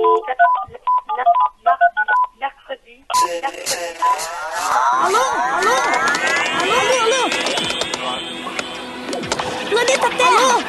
Mercredi. Alô? Planeta Terra!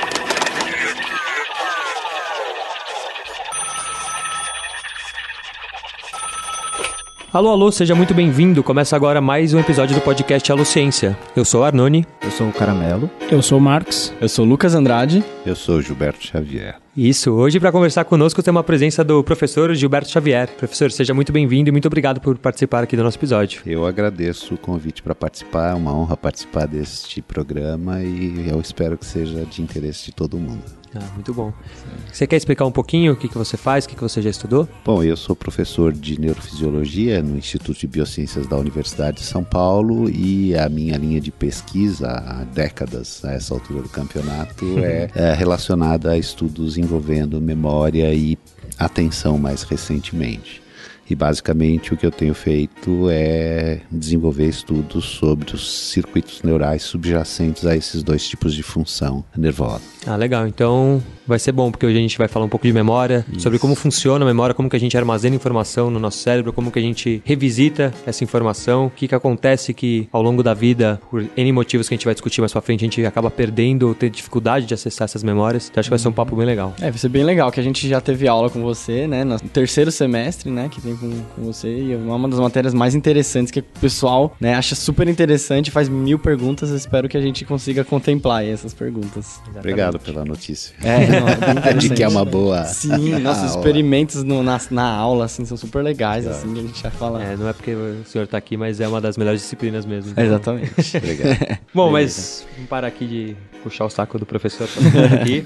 Alô, seja muito bem-vindo. Começa agora mais um episódio do podcast Alô Ciência. Eu sou o Arnone. Eu sou o Caramelo. Eu sou o Marcos. Eu sou o Lucas Andrade. Eu sou o Gilberto Xavier. Isso, hoje para conversar conosco temos a presença do professor Gilberto Xavier. Professor, seja muito bem-vindo e muito obrigado por participar aqui do nosso episódio. Eu agradeço o convite para participar, é uma honra participar deste programa e eu espero que seja de interesse de todo mundo. Muito bom. Você quer explicar um pouquinho o que você faz, o que você já estudou? Bom, eu sou professor de Neurofisiologia no Instituto de Biociências da Universidade de São Paulo e a minha linha de pesquisa há décadas, a essa altura do campeonato, é relacionada a estudos envolvendo memória e atenção mais recentemente. E basicamente o que eu tenho feito é desenvolver estudos sobre os circuitos neurais subjacentes a esses dois tipos de função nervosa. Legal. Então vai ser bom, porque hoje a gente vai falar um pouco de memória, sobre como funciona a memória, como que a gente armazena informação no nosso cérebro, como que a gente revisita essa informação, o que acontece que ao longo da vida, por N motivos que a gente vai discutir mais pra frente, a gente acaba perdendo ou ter dificuldade de acessar essas memórias. Então acho que vai ser um papo bem legal. Vai ser bem legal, que a gente já teve aula com você, né, no terceiro semestre, né, que tem com você, e é uma das matérias mais interessantes que o pessoal, né, acha super interessante, faz 1000 perguntas, eu espero que a gente consiga contemplar aí essas perguntas. Exatamente. Obrigado pela notícia. De que é uma boa. Sim, nossos experimentos na aula, assim, são super legais, assim, a gente já fala. Não é porque o senhor tá aqui, mas é uma das melhores disciplinas mesmo. Então... Exatamente. Obrigado. Bom, mas vamos parar aqui de puxar o saco do professor aqui.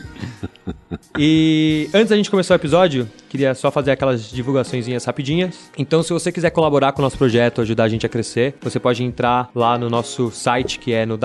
E antes da gente começar o episódio, queria só fazer aquelas divulgaçõezinhas rapidinhas. Então, se você quiser colaborar com o nosso projeto, ajudar a gente a crescer, você pode entrar lá no nosso site, que é no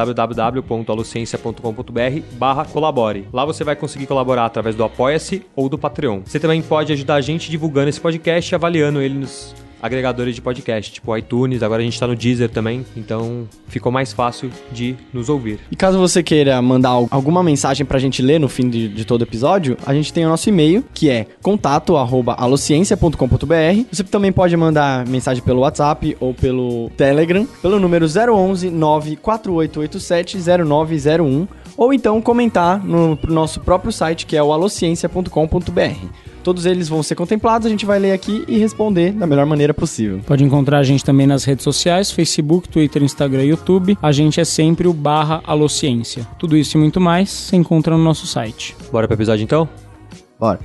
www.alociencia.com.br/colabore. Lá você vai conseguir colaborar através do Apoia-se ou do Patreon. Você também pode ajudar a gente divulgando esse podcast e avaliando ele nos agregadores de podcast, tipo iTunes, agora a gente tá no Deezer também, então ficou mais fácil de nos ouvir. E caso você queira mandar alguma mensagem pra gente ler no fim de todo episódio, a gente tem o nosso e-mail, que é contato@alociencia.com.br. Você também pode mandar mensagem pelo WhatsApp ou pelo Telegram, pelo número 011 94887 0901, ou então comentar no nosso próprio site, que é o alociencia.com.br. Todos eles vão ser contemplados, a gente vai ler aqui e responder da melhor maneira possível. Pode encontrar a gente também nas redes sociais, Facebook, Twitter, Instagram e YouTube. A gente é sempre o /alociência. Tudo isso e muito mais você encontra no nosso site. Bora pro episódio então? Bora.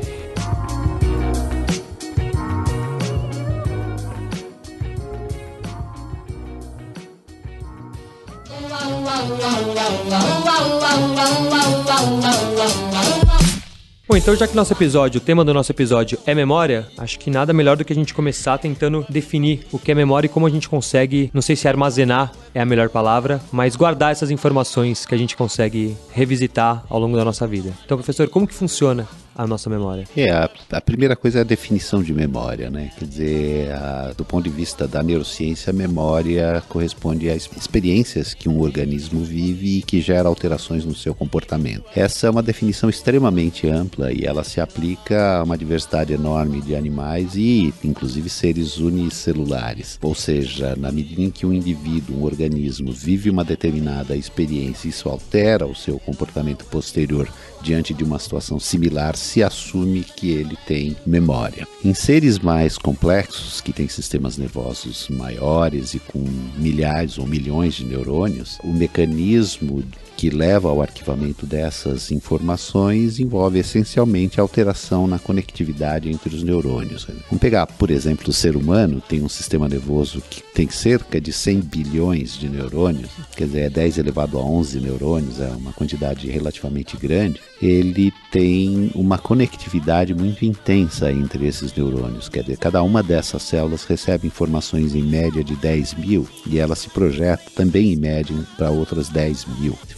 Bom, então já que o tema do nosso episódio é memória, acho que nada melhor do que a gente começar tentando definir o que é memória e como a gente consegue, não sei se armazenar é a melhor palavra, mas guardar essas informações que a gente consegue revisitar ao longo da nossa vida. Então, professor, como que funciona a nossa memória? A primeira coisa é a definição de memória, né? Quer dizer, do ponto de vista da neurociência, a memória corresponde às experiências que um organismo vive e que gera alterações no seu comportamento. Essa é uma definição extremamente ampla e ela se aplica a uma diversidade enorme de animais e, inclusive, seres unicelulares. Ou seja, na medida em que um indivíduo, um organismo, vive uma determinada experiência e isso altera o seu comportamento posterior diante de uma situação similar, se assume que ele tem memória. Em seres mais complexos, que têm sistemas nervosos maiores e com milhares ou milhões de neurônios, o mecanismo que leva ao arquivamento dessas informações envolve essencialmente a alteração na conectividade entre os neurônios. Vamos pegar, por exemplo, o ser humano tem um sistema nervoso que tem cerca de 100 bilhões de neurônios, quer dizer, é 10 elevado a 11 neurônios, é uma quantidade relativamente grande. Ele tem uma conectividade muito intensa entre esses neurônios, quer dizer, cada uma dessas células recebe informações em média de 10 mil e ela se projeta também em média para outras 10 mil. Se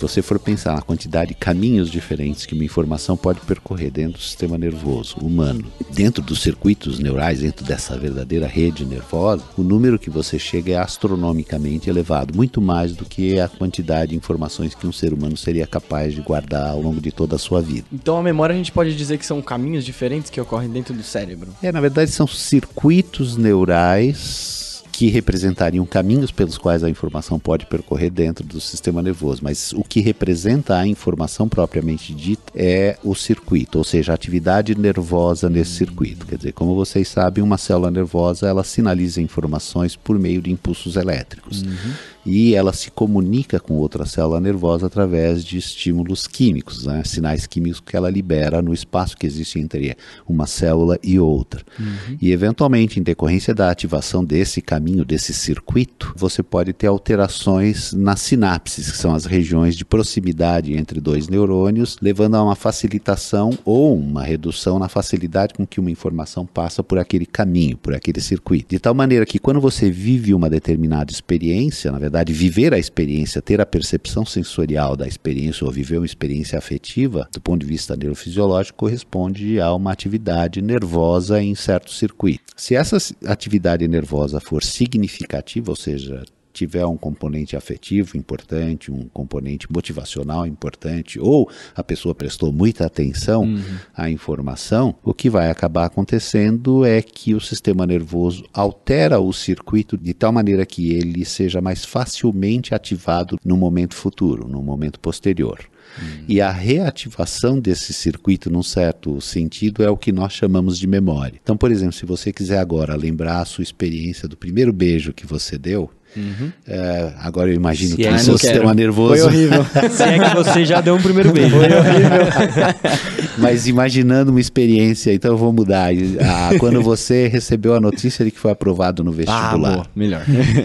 você for pensar na quantidade de caminhos diferentes que uma informação pode percorrer dentro do sistema nervoso humano, dentro dos circuitos neurais, dentro dessa verdadeira rede nervosa, o número que você chega é astronomicamente elevado, muito mais do que a quantidade de informações que um ser humano seria capaz de guardar ao longo de toda a sua vida. Então a memória a gente pode dizer que são caminhos diferentes que ocorrem dentro do cérebro. Na verdade são circuitos neurais que representariam caminhos pelos quais a informação pode percorrer dentro do sistema nervoso, mas o que representa a informação propriamente dita é o circuito, ou seja, a atividade nervosa nesse circuito. Quer dizer, como vocês sabem, uma célula nervosa ela sinaliza informações por meio de impulsos elétricos. E ela se comunica com outra célula nervosa através de estímulos químicos, né? Sinais químicos que ela libera no espaço que existe entre uma célula e outra. E eventualmente, em decorrência da ativação desse caminho, desse circuito, você pode ter alterações nas sinapses, que são as regiões de proximidade entre dois neurônios, levando a uma facilitação ou uma redução na facilidade com que uma informação passa por aquele caminho, por aquele circuito. De tal maneira que quando você vive uma determinada experiência, na verdade, viver a experiência, ter a percepção sensorial da experiência ou viver uma experiência afetiva, do ponto de vista neurofisiológico, corresponde a uma atividade nervosa em certo circuito. Se essa atividade nervosa for significativa, ou seja, tiver um componente afetivo importante, um componente motivacional importante, ou a pessoa prestou muita atenção à informação, o que vai acabar acontecendo é que o sistema nervoso altera o circuito de tal maneira que ele seja mais facilmente ativado no momento futuro, no momento posterior. E a reativação desse circuito, num certo sentido, é o que nós chamamos de memória. Então, por exemplo, se você quiser agora lembrar a sua experiência do primeiro beijo que você deu, agora eu imagino que o seu sistema nervoso... Foi horrível. Se é que você já deu um primeiro beijo. Foi horrível. Mas imaginando uma experiência, então eu vou mudar. Quando você recebeu a notícia de que foi aprovado no vestibular. Boa, melhor.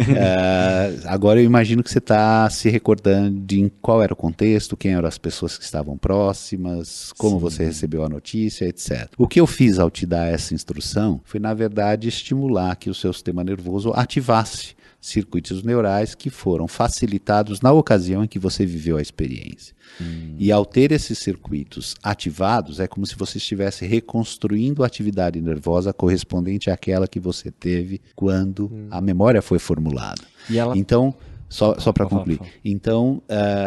Agora eu imagino que você está se recordando de qual era o contexto, quem eram as pessoas que estavam próximas, como você recebeu a notícia, etc. O que eu fiz ao te dar essa instrução foi, na verdade, estimular que o seu sistema nervoso ativasse circuitos neurais que foram facilitados na ocasião em que você viveu a experiência. E ao ter esses circuitos ativados, é como se você estivesse reconstruindo a atividade nervosa correspondente àquela que você teve quando a memória foi formulada. E ela... Então, só para concluir, então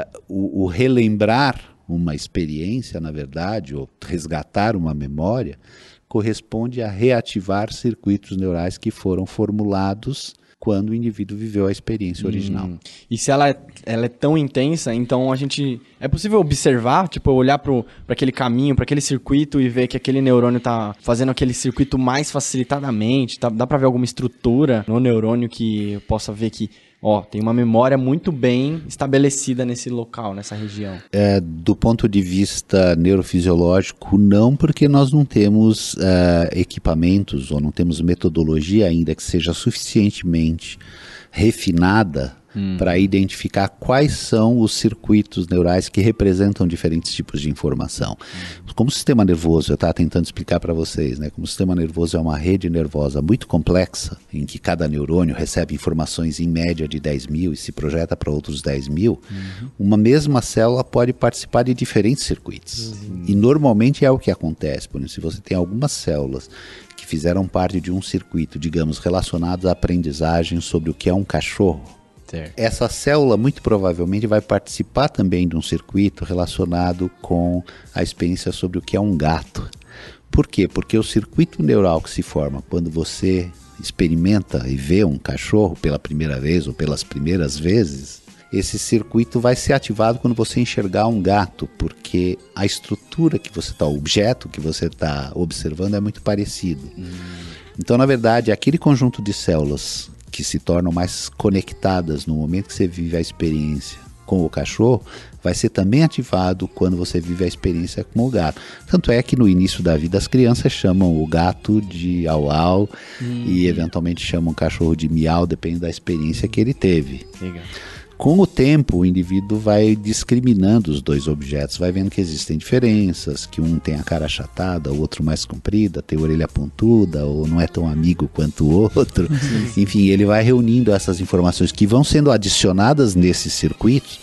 o relembrar uma experiência, na verdade, ou resgatar uma memória, corresponde a reativar circuitos neurais que foram formulados quando o indivíduo viveu a experiência original. E se ela é tão intensa, então é possível observar, tipo, olhar para aquele caminho, para aquele circuito e ver que aquele neurônio tá fazendo aquele circuito mais facilitadamente, dá para ver alguma estrutura no neurônio que eu possa ver que tem uma memória muito bem estabelecida nesse local, nessa região. Do ponto de vista neurofisiológico, não, porque nós não temos equipamentos ou não temos metodologia ainda que seja suficientemente refinada para identificar quais são os circuitos neurais que representam diferentes tipos de informação. Como o sistema nervoso, eu estava tentando explicar para vocês, né? Como o sistema nervoso é uma rede nervosa muito complexa, em que cada neurônio recebe informações em média de 10 mil e se projeta para outros 10 mil, uma mesma célula pode participar de diferentes circuitos. E normalmente é o que acontece. Por exemplo, se você tem algumas células que fizeram parte de um circuito, digamos, relacionado à aprendizagem sobre o que é um cachorro, essa célula muito provavelmente vai participar também de um circuito relacionado com a experiência sobre o que é um gato. Por quê? Porque o circuito neural que se forma quando você experimenta e vê um cachorro pela primeira vez ou pelas primeiras vezes, esse circuito vai ser ativado quando você enxergar um gato, porque a estrutura que você está, o objeto que você está observando é muito parecido. Então, na verdade, aquele conjunto de células que se tornam mais conectadas no momento que você vive a experiência com o cachorro, vai ser também ativado quando você vive a experiência com o gato. Tanto é que no início da vida as crianças chamam o gato de au-au e eventualmente chamam o cachorro de miau, depende da experiência que ele teve. Legal. Com o tempo, o indivíduo vai discriminando os dois objetos, vai vendo que existem diferenças, que um tem a cara achatada, o outro mais comprida, tem a orelha pontuda, ou não é tão amigo quanto o outro. Enfim, ele vai reunindo essas informações que vão sendo adicionadas nesses circuitos,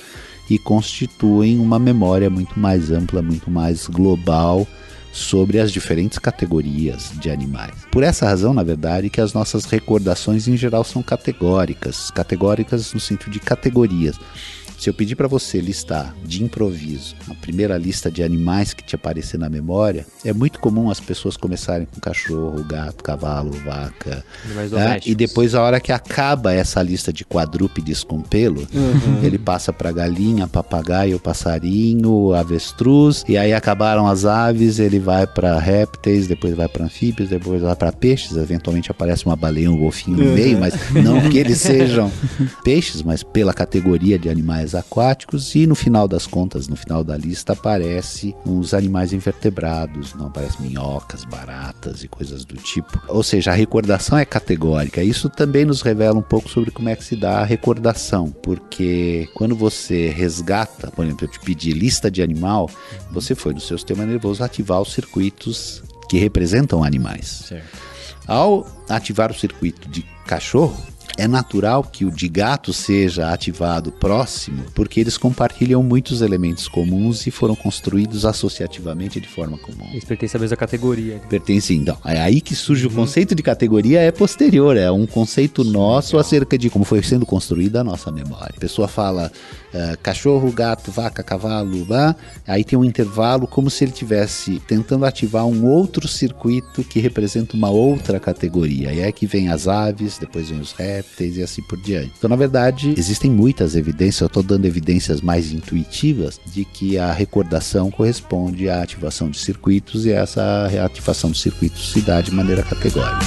e constituem uma memória muito mais ampla, muito mais global sobre as diferentes categorias de animais. Por essa razão, na verdade, que as nossas recordações em geral são categóricas no sentido de categorias. Se eu pedir para você listar de improviso a primeira lista de animais que te aparecer na memória, é muito comum as pessoas começarem com cachorro, gato, cavalo, vaca, e depois a hora que acaba essa lista de quadrúpedes com pelo, ele passa para galinha, papagaio, passarinho, avestruz, e aí acabaram as aves, ele vai para répteis, depois vai para anfíbios, depois vai para peixes, eventualmente aparece uma baleia, um golfinho no meio, mas não que eles sejam peixes, mas pela categoria de animais aquáticos, e no final das contas, no final da lista, aparece uns animais invertebrados, não aparece minhocas, baratas e coisas do tipo. Ou seja, a recordação é categórica. Isso também nos revela um pouco sobre como é que se dá a recordação, porque quando você resgata, por exemplo, eu te pedi lista de animal, você foi no seu sistema nervoso ativar os circuitos que representam animais. Certo. Ao ativar o circuito de cachorro, é natural que o de gato seja ativado próximo, porque eles compartilham muitos elementos comuns e foram construídos associativamente de forma comum. Eles pertencem à mesma categoria. Pertencem, então. É aí que surge o conceito de categoria, é posterior, é um conceito nosso acerca de como foi sendo construída a nossa memória. A pessoa fala cachorro, gato, vaca, cavalo, aí tem um intervalo como se ele estivesse tentando ativar um outro circuito que representa uma outra categoria. E é que vem as aves, depois vem os répteis e assim por diante. Então, na verdade, existem muitas evidências, eu estou dando evidências mais intuitivas de que a recordação corresponde à ativação de circuitos, e essa ativação de circuitos se dá de maneira categórica.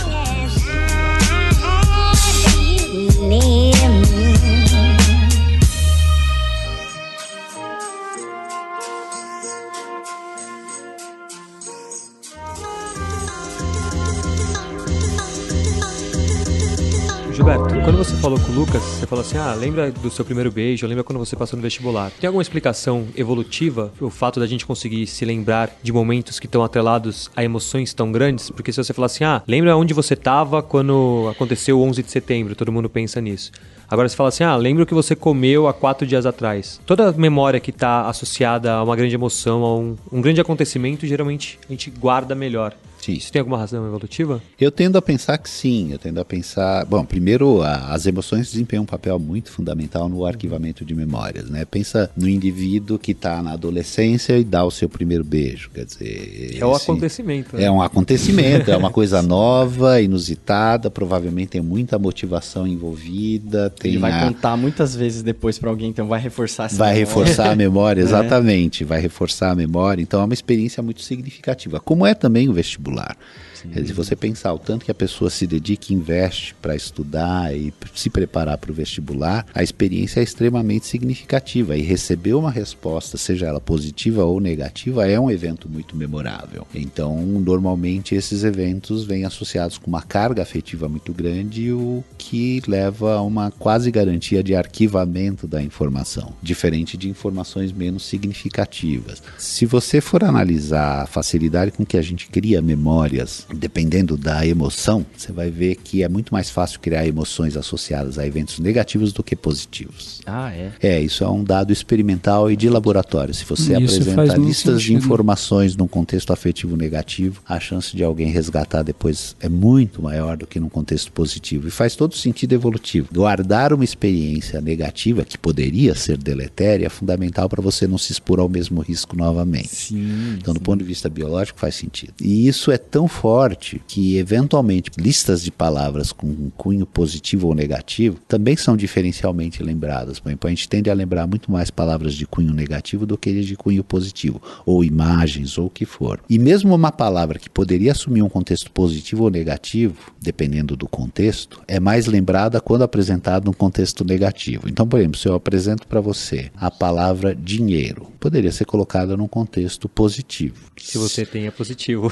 Gilberto, quando você falou com o Lucas, você falou assim, lembra do seu primeiro beijo, lembra quando você passou no vestibular. Tem alguma explicação evolutiva, o fato da gente conseguir se lembrar de momentos que estão atrelados a emoções tão grandes? Porque se você falar assim, lembra onde você estava quando aconteceu o 11 de setembro, todo mundo pensa nisso. Agora você fala assim, lembra o que você comeu há 4 dias atrás. Toda memória que está associada a uma grande emoção, a um grande acontecimento, geralmente a gente guarda melhor. Sim. Isso tem alguma razão evolutiva? Eu tendo a pensar que sim, Bom, primeiro, as emoções desempenham um papel muito fundamental no arquivamento de memórias, né? Pensa no indivíduo que está na adolescência e dá o seu primeiro beijo, quer dizer... É um acontecimento. Né? É um acontecimento, é uma coisa nova, inusitada, provavelmente tem muita motivação envolvida. Ele vai contar muitas vezes depois para alguém, então vai reforçar essa memória. Reforçar a memória, exatamente, É. Vai reforçar a memória, então é uma experiência muito significativa, como é também o vestibular. Quer dizer, se você pensar o tanto que a pessoa se dedica e investe para estudar e se preparar para o vestibular, a experiência é extremamente significativa, e receber uma resposta, seja ela positiva ou negativa, é um evento muito memorável. Então, normalmente esses eventos vêm associados com uma carga afetiva muito grande, o que leva a uma quase garantia de arquivamento da informação, diferente de informações menos significativas. Se você for analisar a facilidade com que a gente cria memórias, dependendo da emoção, você vai ver que é muito mais fácil criar emoções associadas a eventos negativos do que positivos. Isso é um dado experimental e de laboratório. Se você apresenta listas de informações num contexto afetivo negativo, a chance de alguém resgatar depois é muito maior do que num contexto positivo. E faz todo sentido evolutivo. Guardar uma experiência negativa, que poderia ser deletéria, é fundamental para você não se expor ao mesmo risco novamente. Então, do ponto de vista biológico, faz sentido. E isso é tão forte que, eventualmente, listas de palavras com um cunho positivo ou negativo também são diferencialmente lembradas. Por exemplo, a gente tende a lembrar muito mais palavras de cunho negativo do que de cunho positivo, ou imagens, ou o que for. E mesmo uma palavra que poderia assumir um contexto positivo ou negativo, dependendo do contexto, é mais lembrada quando apresentada num contexto negativo. Então, por exemplo, se eu apresento para você a palavra dinheiro, poderia ser colocada num contexto positivo. Se você tem, é positivo.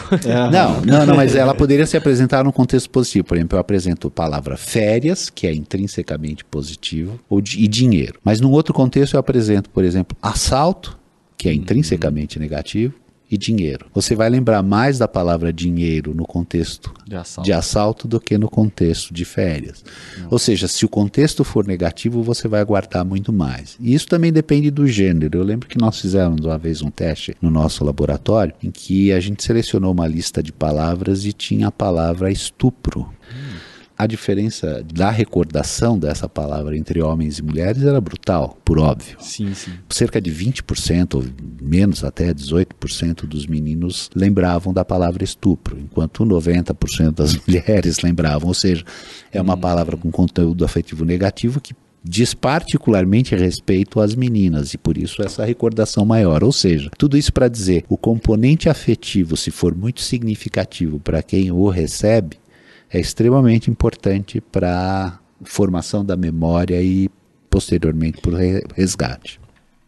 Não, mas ela poderia se apresentar num contexto positivo. Por exemplo, eu apresento a palavra férias, que é intrinsecamente positivo, e dinheiro. Mas num outro contexto eu apresento, por exemplo, assalto, que é intrinsecamente negativo, e dinheiro. Você vai lembrar mais da palavra dinheiro no contexto de assalto do que no contexto de férias. Ou seja, se o contexto for negativo, você vai guardar muito mais. E isso também depende do gênero. Eu lembro que nós fizemos uma vez um teste no nosso laboratório em que a gente selecionou uma lista de palavras e tinha a palavra estupro. A diferença da recordação dessa palavra entre homens e mulheres era brutal, por óbvio. Sim. Cerca de 20%, ou menos até 18% dos meninos lembravam da palavra estupro, enquanto 90% das mulheres lembravam. Ou seja, é uma palavra com conteúdo afetivo negativo que diz particularmente respeito às meninas e por isso essa recordação maior. Ou seja, tudo isso para dizer, o componente afetivo, se for muito significativo para quem o recebe, é extremamente importante para a formação da memória e posteriormente para o resgate.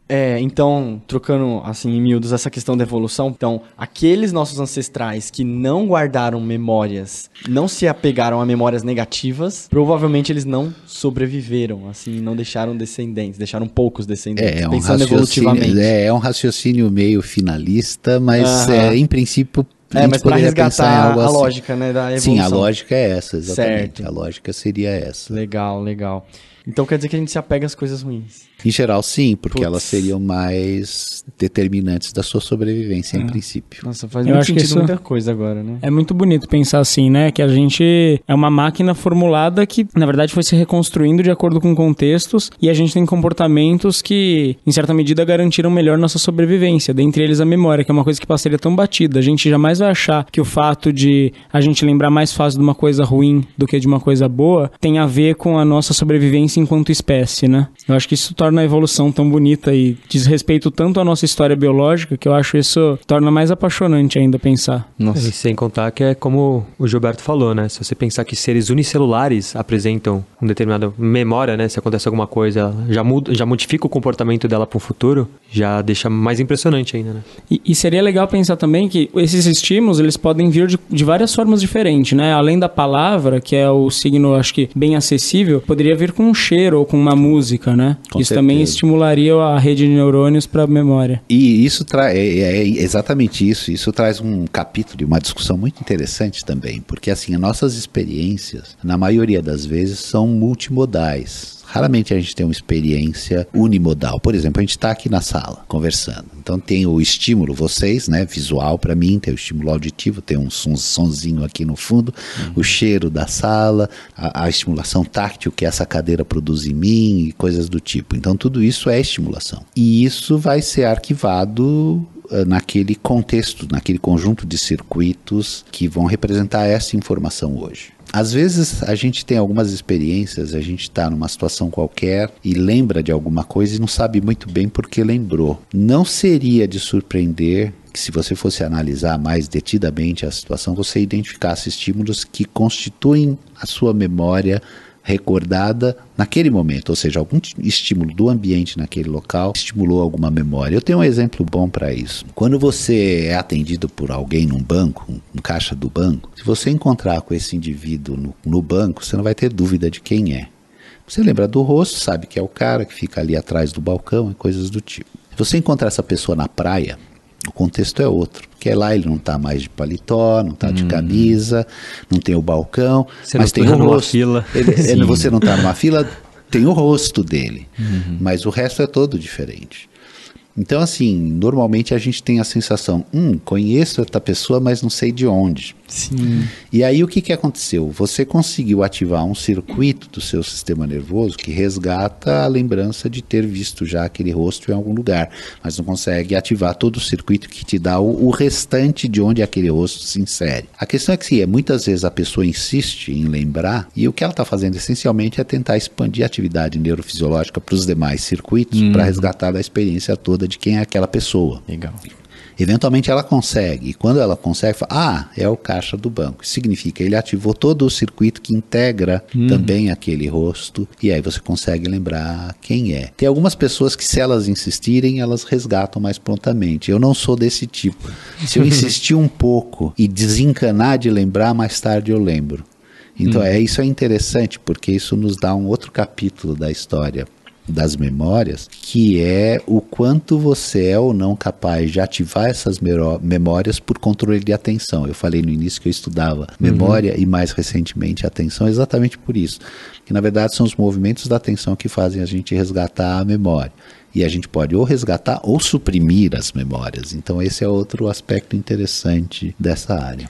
Então, trocando assim em miúdos essa questão da evolução, então, aqueles nossos ancestrais que não guardaram memórias, não se apegaram a memórias negativas, provavelmente eles não sobreviveram, assim, não deixaram descendentes, deixaram poucos descendentes, pensando evolutivamente. É um raciocínio meio finalista, mas em princípio... mas para resgatar a lógica, né, da evolução. Sim, a lógica é essa, exatamente. Certo. A lógica seria essa. Legal. Então quer dizer que a gente se apega às coisas ruins. Em geral, sim, porque elas seriam mais determinantes da sua sobrevivência, em princípio. Nossa, faz muito sentido muita coisa agora, né? É muito bonito pensar assim, né? Que a gente é uma máquina formulada que, na verdade, foi se reconstruindo de acordo com contextos e a gente tem comportamentos que, em certa medida, garantiram melhor nossa sobrevivência. Dentre eles a memória, que é uma coisa que passaria tão batida. A gente jamais vai achar que o fato de a gente lembrar mais fácil de uma coisa ruim do que de uma coisa boa tem a ver com a nossa sobrevivência enquanto espécie, né? Eu acho que isso torna a evolução tão bonita e diz respeito tanto à nossa história biológica que eu acho isso torna mais apaixonante ainda pensar. Nossa. E sem contar que é como o Gilberto falou, né? Se você pensar que seres unicelulares apresentam uma determinada memória, né? Se acontece alguma coisa, já modifica o comportamento dela para o futuro, já deixa mais impressionante ainda, né? E seria legal pensar também que esses estímulos, eles podem vir de várias formas diferentes, né? Além da palavra, que é o signo, acho que bem acessível, poderia vir com um cheiro ou com uma música, né? Com isso certeza. Também estimularia a rede de neurônios para a memória. E isso é exatamente isso. Isso traz um capítulo e uma discussão muito interessante também, porque assim, as nossas experiências, na maioria das vezes, são multimodais. Raramente a gente tem uma experiência unimodal. Por exemplo, a gente está aqui na sala conversando. Então tem o estímulo, vocês, né, visual para mim, tem o estímulo auditivo, tem um sonzinho aqui no fundo, o cheiro da sala, a estimulação táctil que essa cadeira produz em mim e coisas do tipo. Então tudo isso é estimulação. E isso vai ser arquivado naquele contexto, naquele conjunto de circuitos que vão representar essa informação hoje. Às vezes a gente tem algumas experiências, a gente está numa situação qualquer e lembra de alguma coisa e não sabe muito bem por que lembrou. Não seria de surpreender que, se você fosse analisar mais detidamente a situação, você identificasse estímulos que constituem a sua memória recordada naquele momento, ou seja, algum estímulo do ambiente naquele local estimulou alguma memória. Eu tenho um exemplo bom para isso. Quando você é atendido por alguém num banco, um caixa do banco, se você encontrar com esse indivíduo no banco, você não vai ter dúvida de quem é. Você lembra do rosto, sabe que é o cara que fica ali atrás do balcão e coisas do tipo. Se você encontrar essa pessoa na praia, o contexto é outro, porque lá ele não está mais de paletó, não está de camisa, não tem o balcão, você mas não tem o numa rosto. Fila. Você não está numa fila, tem o rosto dele, mas o resto é todo diferente. Então, assim, normalmente a gente tem a sensação, conheço essa pessoa, mas não sei de onde. Sim. E aí o que aconteceu? Você conseguiu ativar um circuito do seu sistema nervoso que resgata a lembrança de ter visto já aquele rosto em algum lugar, mas não consegue ativar todo o circuito que te dá o restante de onde aquele rosto se insere. A questão é que muitas vezes a pessoa insiste em lembrar e o que ela está fazendo essencialmente é tentar expandir a atividade neurofisiológica para os demais circuitos para resgatar a experiência toda de quem é aquela pessoa. Legal. Eventualmente ela consegue, e quando ela consegue, fala, é o caixa do banco. Isso significa, ele ativou todo o circuito que integra também aquele rosto, e aí você consegue lembrar quem é. Tem algumas pessoas que, se elas insistirem, elas resgatam mais prontamente. Eu não sou desse tipo. Se eu insistir um pouco e desencanar de lembrar, mais tarde eu lembro. Então isso é interessante, porque isso nos dá um outro capítulo da história das memórias, que é o quanto você é ou não capaz de ativar essas memórias por controle de atenção. Eu falei no início que eu estudava memória e mais recentemente atenção exatamente por isso, que na verdade são os movimentos da atenção que fazem a gente resgatar a memória. E a gente pode ou resgatar ou suprimir as memórias. Então esse é outro aspecto interessante dessa área.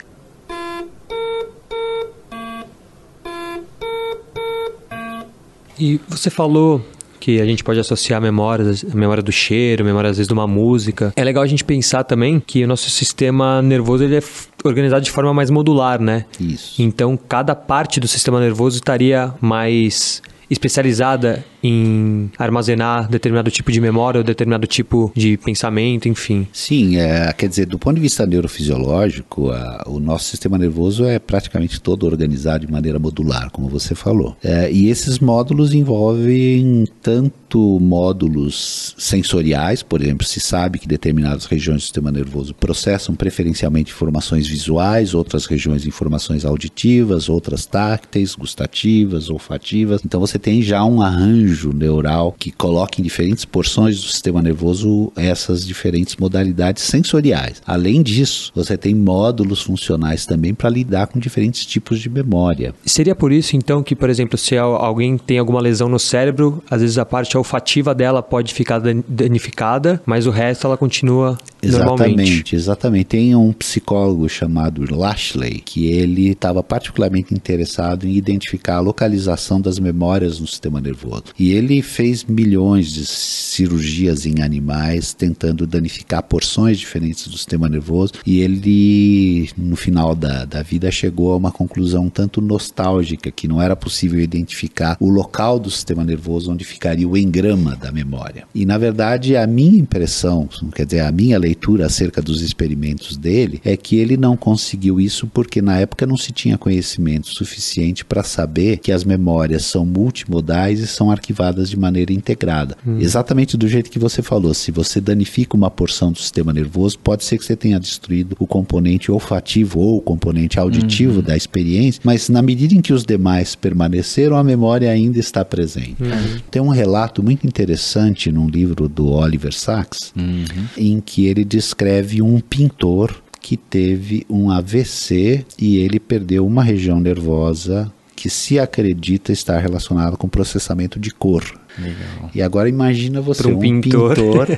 E você falou que a gente pode associar memórias, a memória do cheiro, a memória às vezes de uma música. É legal a gente pensar também que o nosso sistema nervoso ele é organizado de forma mais modular, né? Isso. Então, cada parte do sistema nervoso estaria mais especializada em armazenar determinado tipo de memória ou determinado tipo de pensamento, enfim. Sim, quer dizer, do ponto de vista neurofisiológico, o nosso sistema nervoso é praticamente todo organizado de maneira modular, como você falou. E esses módulos envolvem tanto módulos sensoriais, por exemplo, se sabe que determinadas regiões do sistema nervoso processam preferencialmente informações visuais, outras regiões informações auditivas, outras tácteis, gustativas, olfativas. Então você tem já um arranjo neural que coloca em diferentes porções do sistema nervoso essas diferentes modalidades sensoriais. Além disso, você tem módulos funcionais também para lidar com diferentes tipos de memória. Seria por isso, então, que, por exemplo, se alguém tem alguma lesão no cérebro, às vezes a parte olfativa dela pode ficar danificada, mas o resto ela continua normalmente. Exatamente. Tem um psicólogo chamado Lashley, que ele estava particularmente interessado em identificar a localização das memórias no sistema nervoso. E ele fez milhões de cirurgias em animais, tentando danificar porções diferentes do sistema nervoso, e ele, no final da vida, chegou a uma conclusão um tanto nostálgica, que não era possível identificar o local do sistema nervoso onde ficaria o engrama da memória. E, na verdade, a minha impressão, quer dizer, a minha leitura acerca dos experimentos dele, é que ele não conseguiu isso porque, na época, não se tinha conhecimento suficiente para saber que as memórias são multimodais e são arquivadas de maneira integrada. Exatamente do jeito que você falou, se você danifica uma porção do sistema nervoso, pode ser que você tenha destruído o componente olfativo ou o componente auditivo da experiência, mas na medida em que os demais permaneceram, a memória ainda está presente. Tem um relato muito interessante num livro do Oliver Sacks, em que ele descreve um pintor que teve um AVC e ele perdeu uma região nervosa que se acredita estar relacionada com processamento de cor. Legal. E agora imagina você, um pintor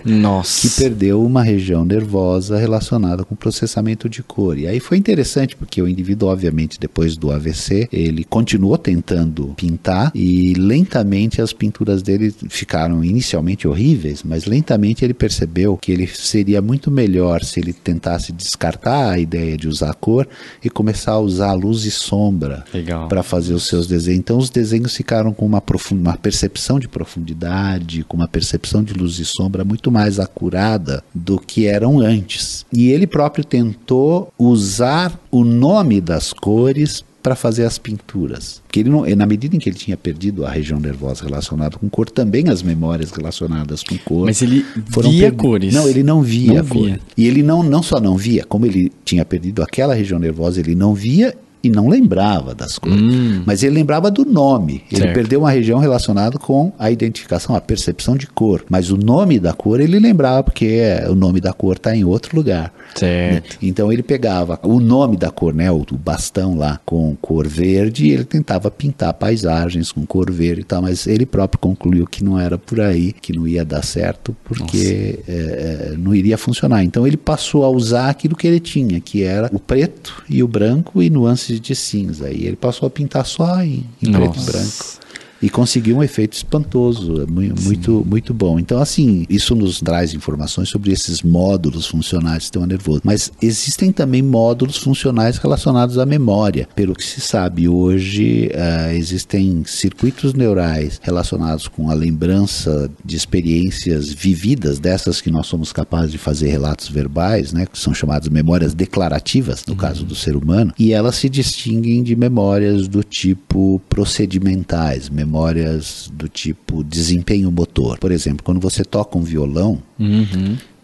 que perdeu uma região nervosa relacionada com processamento de cor. E aí foi interessante, porque o indivíduo, obviamente, depois do AVC, ele continuou tentando pintar e lentamente as pinturas dele ficaram inicialmente horríveis, mas lentamente ele percebeu que ele seria muito melhor se ele tentasse descartar a ideia de usar cor e começar a usar luz e sombra para fazer os seus desenhos. Então os desenhos ficaram com uma percepção de profundidade, com uma percepção de luz e sombra muito mais acurada do que eram antes. E ele próprio tentou usar o nome das cores para fazer as pinturas. Porque ele não, na medida em que ele tinha perdido a região nervosa relacionada com cor, também as memórias relacionadas com cor. Mas ele via cores? Não, ele não via cores. E ele não só não via, como ele tinha perdido aquela região nervosa, ele não via e não lembrava das cores, mas ele lembrava do nome. Ele perdeu uma região relacionada com a identificação, a percepção de cor, mas o nome da cor ele lembrava, porque o nome da cor está em outro lugar. Certo. Então ele pegava o nome da cor, né, o bastão lá com cor verde, e ele tentava pintar paisagens com cor verde e tal, mas ele próprio concluiu que não era por aí, que não ia dar certo, porque não iria funcionar. Então ele passou a usar aquilo que ele tinha, que era o preto e o branco e nuances de cinza, e ele passou a pintar só em preto e branco. E conseguiu um efeito espantoso, muito bom. Então, assim, isso nos traz informações sobre esses módulos funcionais do sistema nervoso. Mas existem também módulos funcionais relacionados à memória. Pelo que se sabe hoje, existem circuitos neurais relacionados com a lembrança de experiências vividas, dessas que nós somos capazes de fazer relatos verbais, né, que são chamadas memórias declarativas, no caso do ser humano, e elas se distinguem de memórias do tipo procedimentais, memórias do tipo desempenho motor. Por exemplo, quando você toca um violão,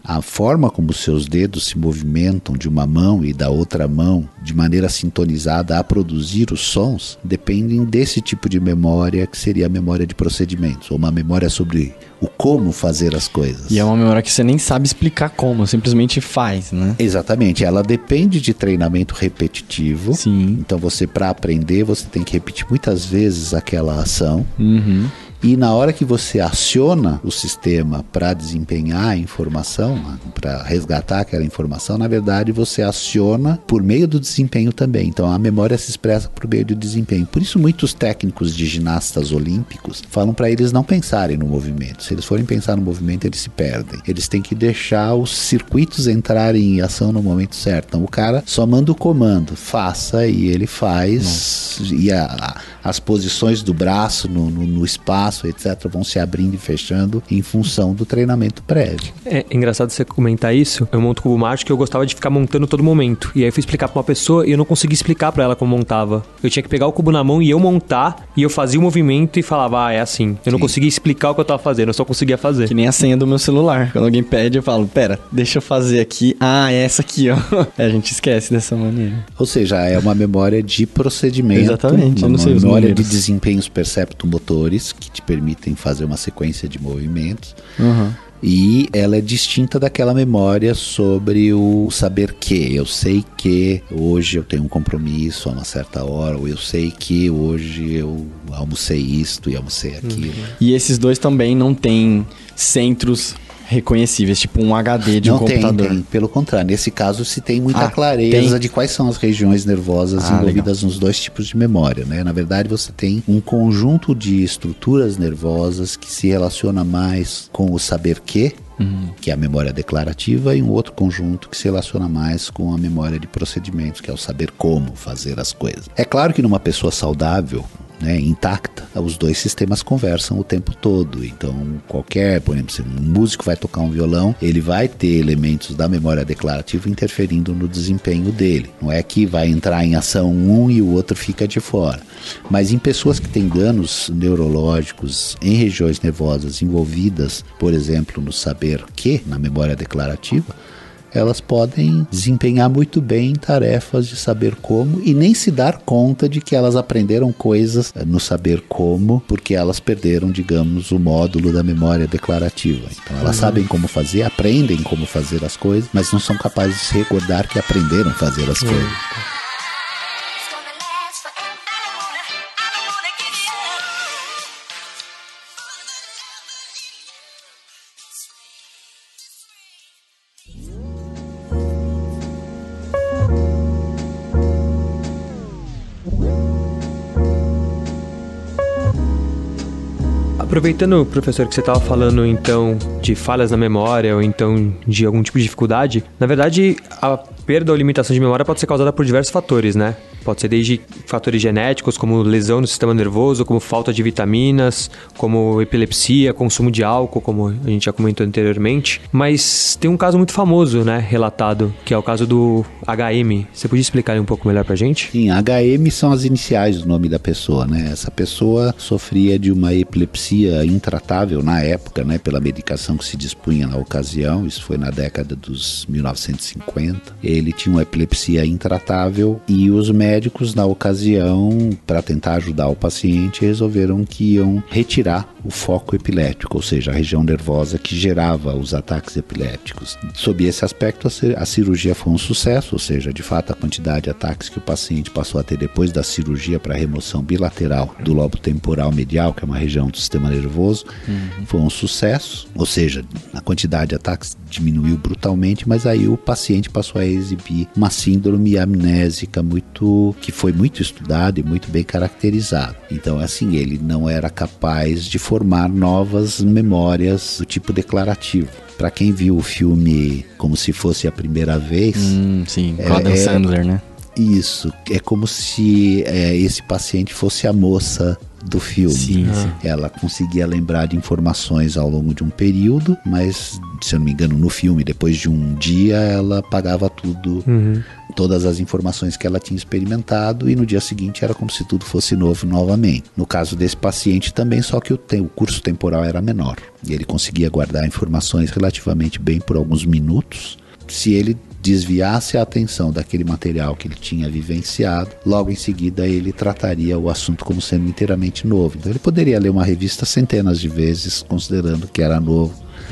A forma como os seus dedos se movimentam de uma mão e da outra mão de maneira sintonizada a produzir os sons dependem desse tipo de memória, que seria a memória de procedimentos, ou uma memória sobre o como fazer as coisas. E é uma memória que você nem sabe explicar como, simplesmente faz, né? Exatamente, ela depende de treinamento repetitivo. Sim. Então você, para aprender, você tem que repetir muitas vezes aquela ação. Uhum. E na hora que você aciona o sistema para desempenhar a informação, para resgatar aquela informação, na verdade você aciona por meio do desempenho também. Então a memória se expressa por meio do desempenho. Por isso muitos técnicos de ginastas olímpicos falam para eles não pensarem no movimento. Se eles forem pensar no movimento, eles se perdem. Eles têm que deixar os circuitos entrarem em ação no momento certo. Então o cara só manda o comando, faça, e ele faz. Nossa. E as posições do braço no espaço, etc., vão se abrindo e fechando em função do treinamento prévio. É engraçado você comentar isso. Eu monto cubo mágico que eu gostava de ficar montando todo momento. E aí eu fui explicar pra uma pessoa e eu não conseguia explicar pra ela como montava. Eu tinha que pegar o cubo na mão e eu montar, e eu fazia o movimento e falava, é assim. Eu não conseguia explicar o que eu tava fazendo, eu só conseguia fazer. Que nem a senha do meu celular. Quando alguém pede, eu falo, pera, deixa eu fazer aqui. Ah, é essa aqui, ó. A gente esquece dessa maneira. Ou seja, é uma memória de procedimento. Exatamente, eu não sei os memória de números. desempenhos perceptomotores que te permitem fazer uma sequência de movimentos. Uhum. E ela é distinta daquela memória sobre o saber que. Eu sei que hoje eu tenho um compromisso a uma certa hora, ou eu sei que hoje eu almocei isto e almocei aquilo. E esses dois também não têm centros reconhecíveis, tipo um HD de um computador. Tem. Pelo contrário, nesse caso se tem muita Ah, clareza tem? de quais são as regiões nervosas envolvidas nos dois tipos de memória, né? Na verdade, você tem um conjunto de estruturas nervosas que se relaciona mais com o saber que é a memória declarativa, e um outro conjunto que se relaciona mais com a memória de procedimentos, que é o saber como fazer as coisas. É claro que numa pessoa saudável, né, intacta, os dois sistemas conversam o tempo todo. Então por exemplo, se um músico vai tocar um violão, ele vai ter elementos da memória declarativa interferindo no desempenho dele. Não é que vai entrar em ação um e o outro fica de fora. Mas em pessoas que têm danos neurológicos em regiões nervosas envolvidas, por exemplo, no saber que, na memória declarativa, elas podem desempenhar muito bem tarefas de saber como e nem se dar conta de que elas aprenderam coisas no saber como, porque elas perderam, digamos, o módulo da memória declarativa. Então elas sabem como fazer, aprendem como fazer as coisas, mas não são capazes de se recordar que aprenderam a fazer as coisas. Aproveitando, professor, que você estava falando, então, de falhas na memória ou então de algum tipo de dificuldade, na verdade, a perda ou limitação de memória pode ser causada por diversos fatores, né? Pode ser desde fatores genéticos, como lesão no sistema nervoso, como falta de vitaminas, como epilepsia, consumo de álcool, como a gente já comentou anteriormente. Mas tem um caso muito famoso, né, relatado, que é o caso do HM. Você podia explicar um pouco melhor pra gente? Sim, HM são as iniciais do nome da pessoa, né? Essa pessoa sofria de uma epilepsia intratável na época, né? Pela medicação que se dispunha na ocasião. Isso foi na década dos 1950. Ele tinha uma epilepsia intratável e os médicos, na ocasião, para tentar ajudar o paciente, resolveram que iam retirar o foco epilético, ou seja, a região nervosa que gerava os ataques epilépticos. Sob esse aspecto, a cirurgia foi um sucesso, ou seja, de fato, a quantidade de ataques que o paciente passou a ter depois da cirurgia para remoção bilateral do lobo temporal medial, que é uma região do sistema nervoso, foi um sucesso, ou seja, a quantidade de ataques diminuiu brutalmente, mas aí o paciente passou a exibir uma síndrome amnésica que foi muito estudada e muito bem caracterizada. Então, assim, ele não era capaz de formar novas memórias do tipo declarativo. Para quem viu o filme Como Se Fosse a Primeira Vez... sim, com Adam Sandler, né? Isso, é como se esse paciente fosse a moça do filme. Sim, sim. Ela conseguia lembrar de informações ao longo de um período, mas, se eu não me engano, no filme, depois de um dia, ela apagava tudo, todas as informações que ela tinha experimentado, e no dia seguinte era como se tudo fosse novo novamente. No caso desse paciente também, só que o curso temporal era menor, e ele conseguia guardar informações relativamente bem por alguns minutos. Se ele desviasse a atenção daquele material que ele tinha vivenciado, logo em seguida ele trataria o assunto como sendo inteiramente novo. Então ele poderia ler uma revista centenas de vezes, considerando que era novo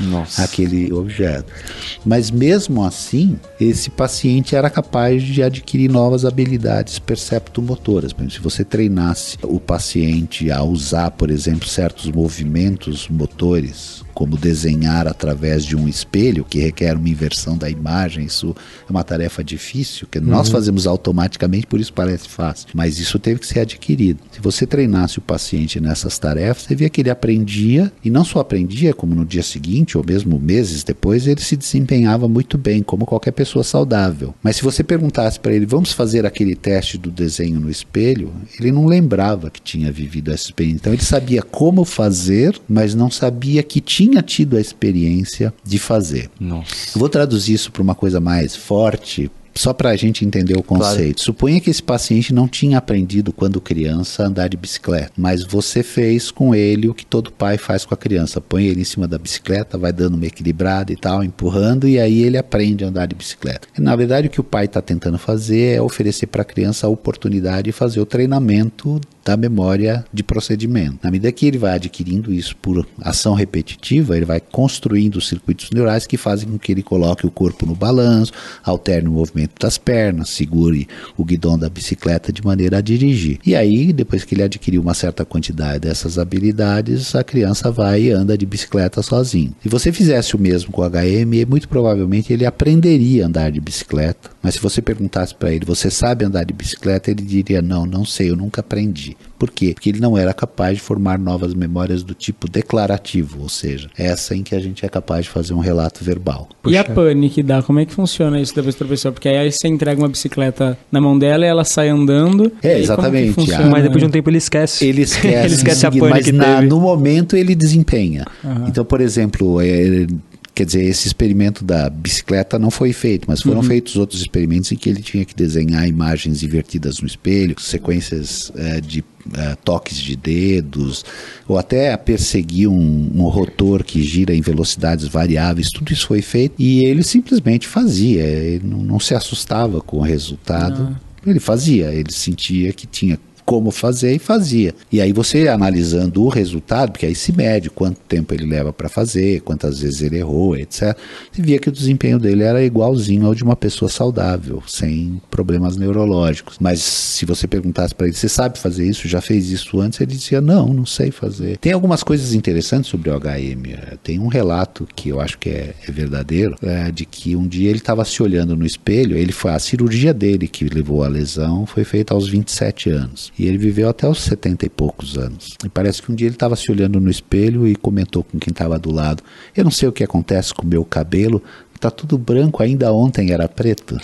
aquele objeto. Mas mesmo assim, esse paciente era capaz de adquirir novas habilidades perceptomotoras. Por exemplo, se você treinasse o paciente a usar, por exemplo, certos movimentos motores, como desenhar através de um espelho, que requer uma inversão da imagem, isso é uma tarefa difícil, que nós fazemos automaticamente, por isso parece fácil, mas isso teve que ser adquirido. Se você treinasse o paciente nessas tarefas, você via que ele aprendia, e não só aprendia, como no dia seguinte, ou mesmo meses depois, ele se desempenhava muito bem, como qualquer pessoa saudável. Mas se você perguntasse para ele, vamos fazer aquele teste do desenho no espelho, ele não lembrava que tinha vivido essa experiência. Então ele sabia como fazer, mas não sabia que tinha tido a experiência de fazer. Nossa. Eu vou traduzir isso para uma coisa mais forte, só para a gente entender o conceito. Claro. Suponha que esse paciente não tinha aprendido quando criança a andar de bicicleta, mas você fez com ele o que todo pai faz com a criança. Põe ele em cima da bicicleta, vai dando uma equilibrada e tal, empurrando, e aí ele aprende a andar de bicicleta. E, na verdade, o que o pai está tentando fazer é oferecer para a criança a oportunidade de fazer o treinamento da memória de procedimento. Na medida que ele vai adquirindo isso por ação repetitiva, ele vai construindo os circuitos neurais que fazem com que ele coloque o corpo no balanço, alterne o movimento das pernas, segure o guidão da bicicleta de maneira a dirigir. E aí, depois que ele adquiriu uma certa quantidade dessas habilidades, a criança vai e anda de bicicleta sozinho. Se você fizesse o mesmo com o HM, muito provavelmente ele aprenderia a andar de bicicleta, mas se você perguntasse para ele, você sabe andar de bicicleta? Ele diria, não sei, eu nunca aprendi. Por quê? Porque ele não era capaz de formar novas memórias do tipo declarativo, ou seja, essa em que a gente é capaz de fazer um relato verbal. E a pane que dá, como é que funciona isso depois da pessoa? Porque aí você entrega uma bicicleta na mão dela e ela sai andando. Exatamente. Mas depois de um tempo ele esquece. Ele esquece, ele esquece a pane mas que teve. No momento ele desempenha. Então, por exemplo, quer dizer, esse experimento da bicicleta não foi feito, mas foram feitos outros experimentos em que ele tinha que desenhar imagens invertidas no espelho, sequências de toques de dedos, ou até perseguir um rotor que gira em velocidades variáveis. Tudo isso foi feito e ele simplesmente fazia, ele não se assustava com o resultado. Ele fazia, ele sentia que tinha como fazer e fazia. E aí você analisando o resultado, porque aí se mede quanto tempo ele leva para fazer, quantas vezes ele errou, etc. Você via que o desempenho dele era igualzinho ao de uma pessoa saudável, sem problemas neurológicos. Mas se você perguntasse para ele, você sabe fazer isso? Já fez isso antes? Ele dizia, não sei fazer. Tem algumas coisas interessantes sobre o HM. Tem um relato que eu acho que é verdadeiro, de que um dia ele estava se olhando no espelho, a cirurgia dele que levou à lesão foi feita aos 27 anos. E ele viveu até os 70 e poucos anos. E parece que um dia ele estava se olhando no espelho e comentou com quem estava do lado, eu não sei o que acontece com o meu cabelo, tá tudo branco, ainda ontem era preto.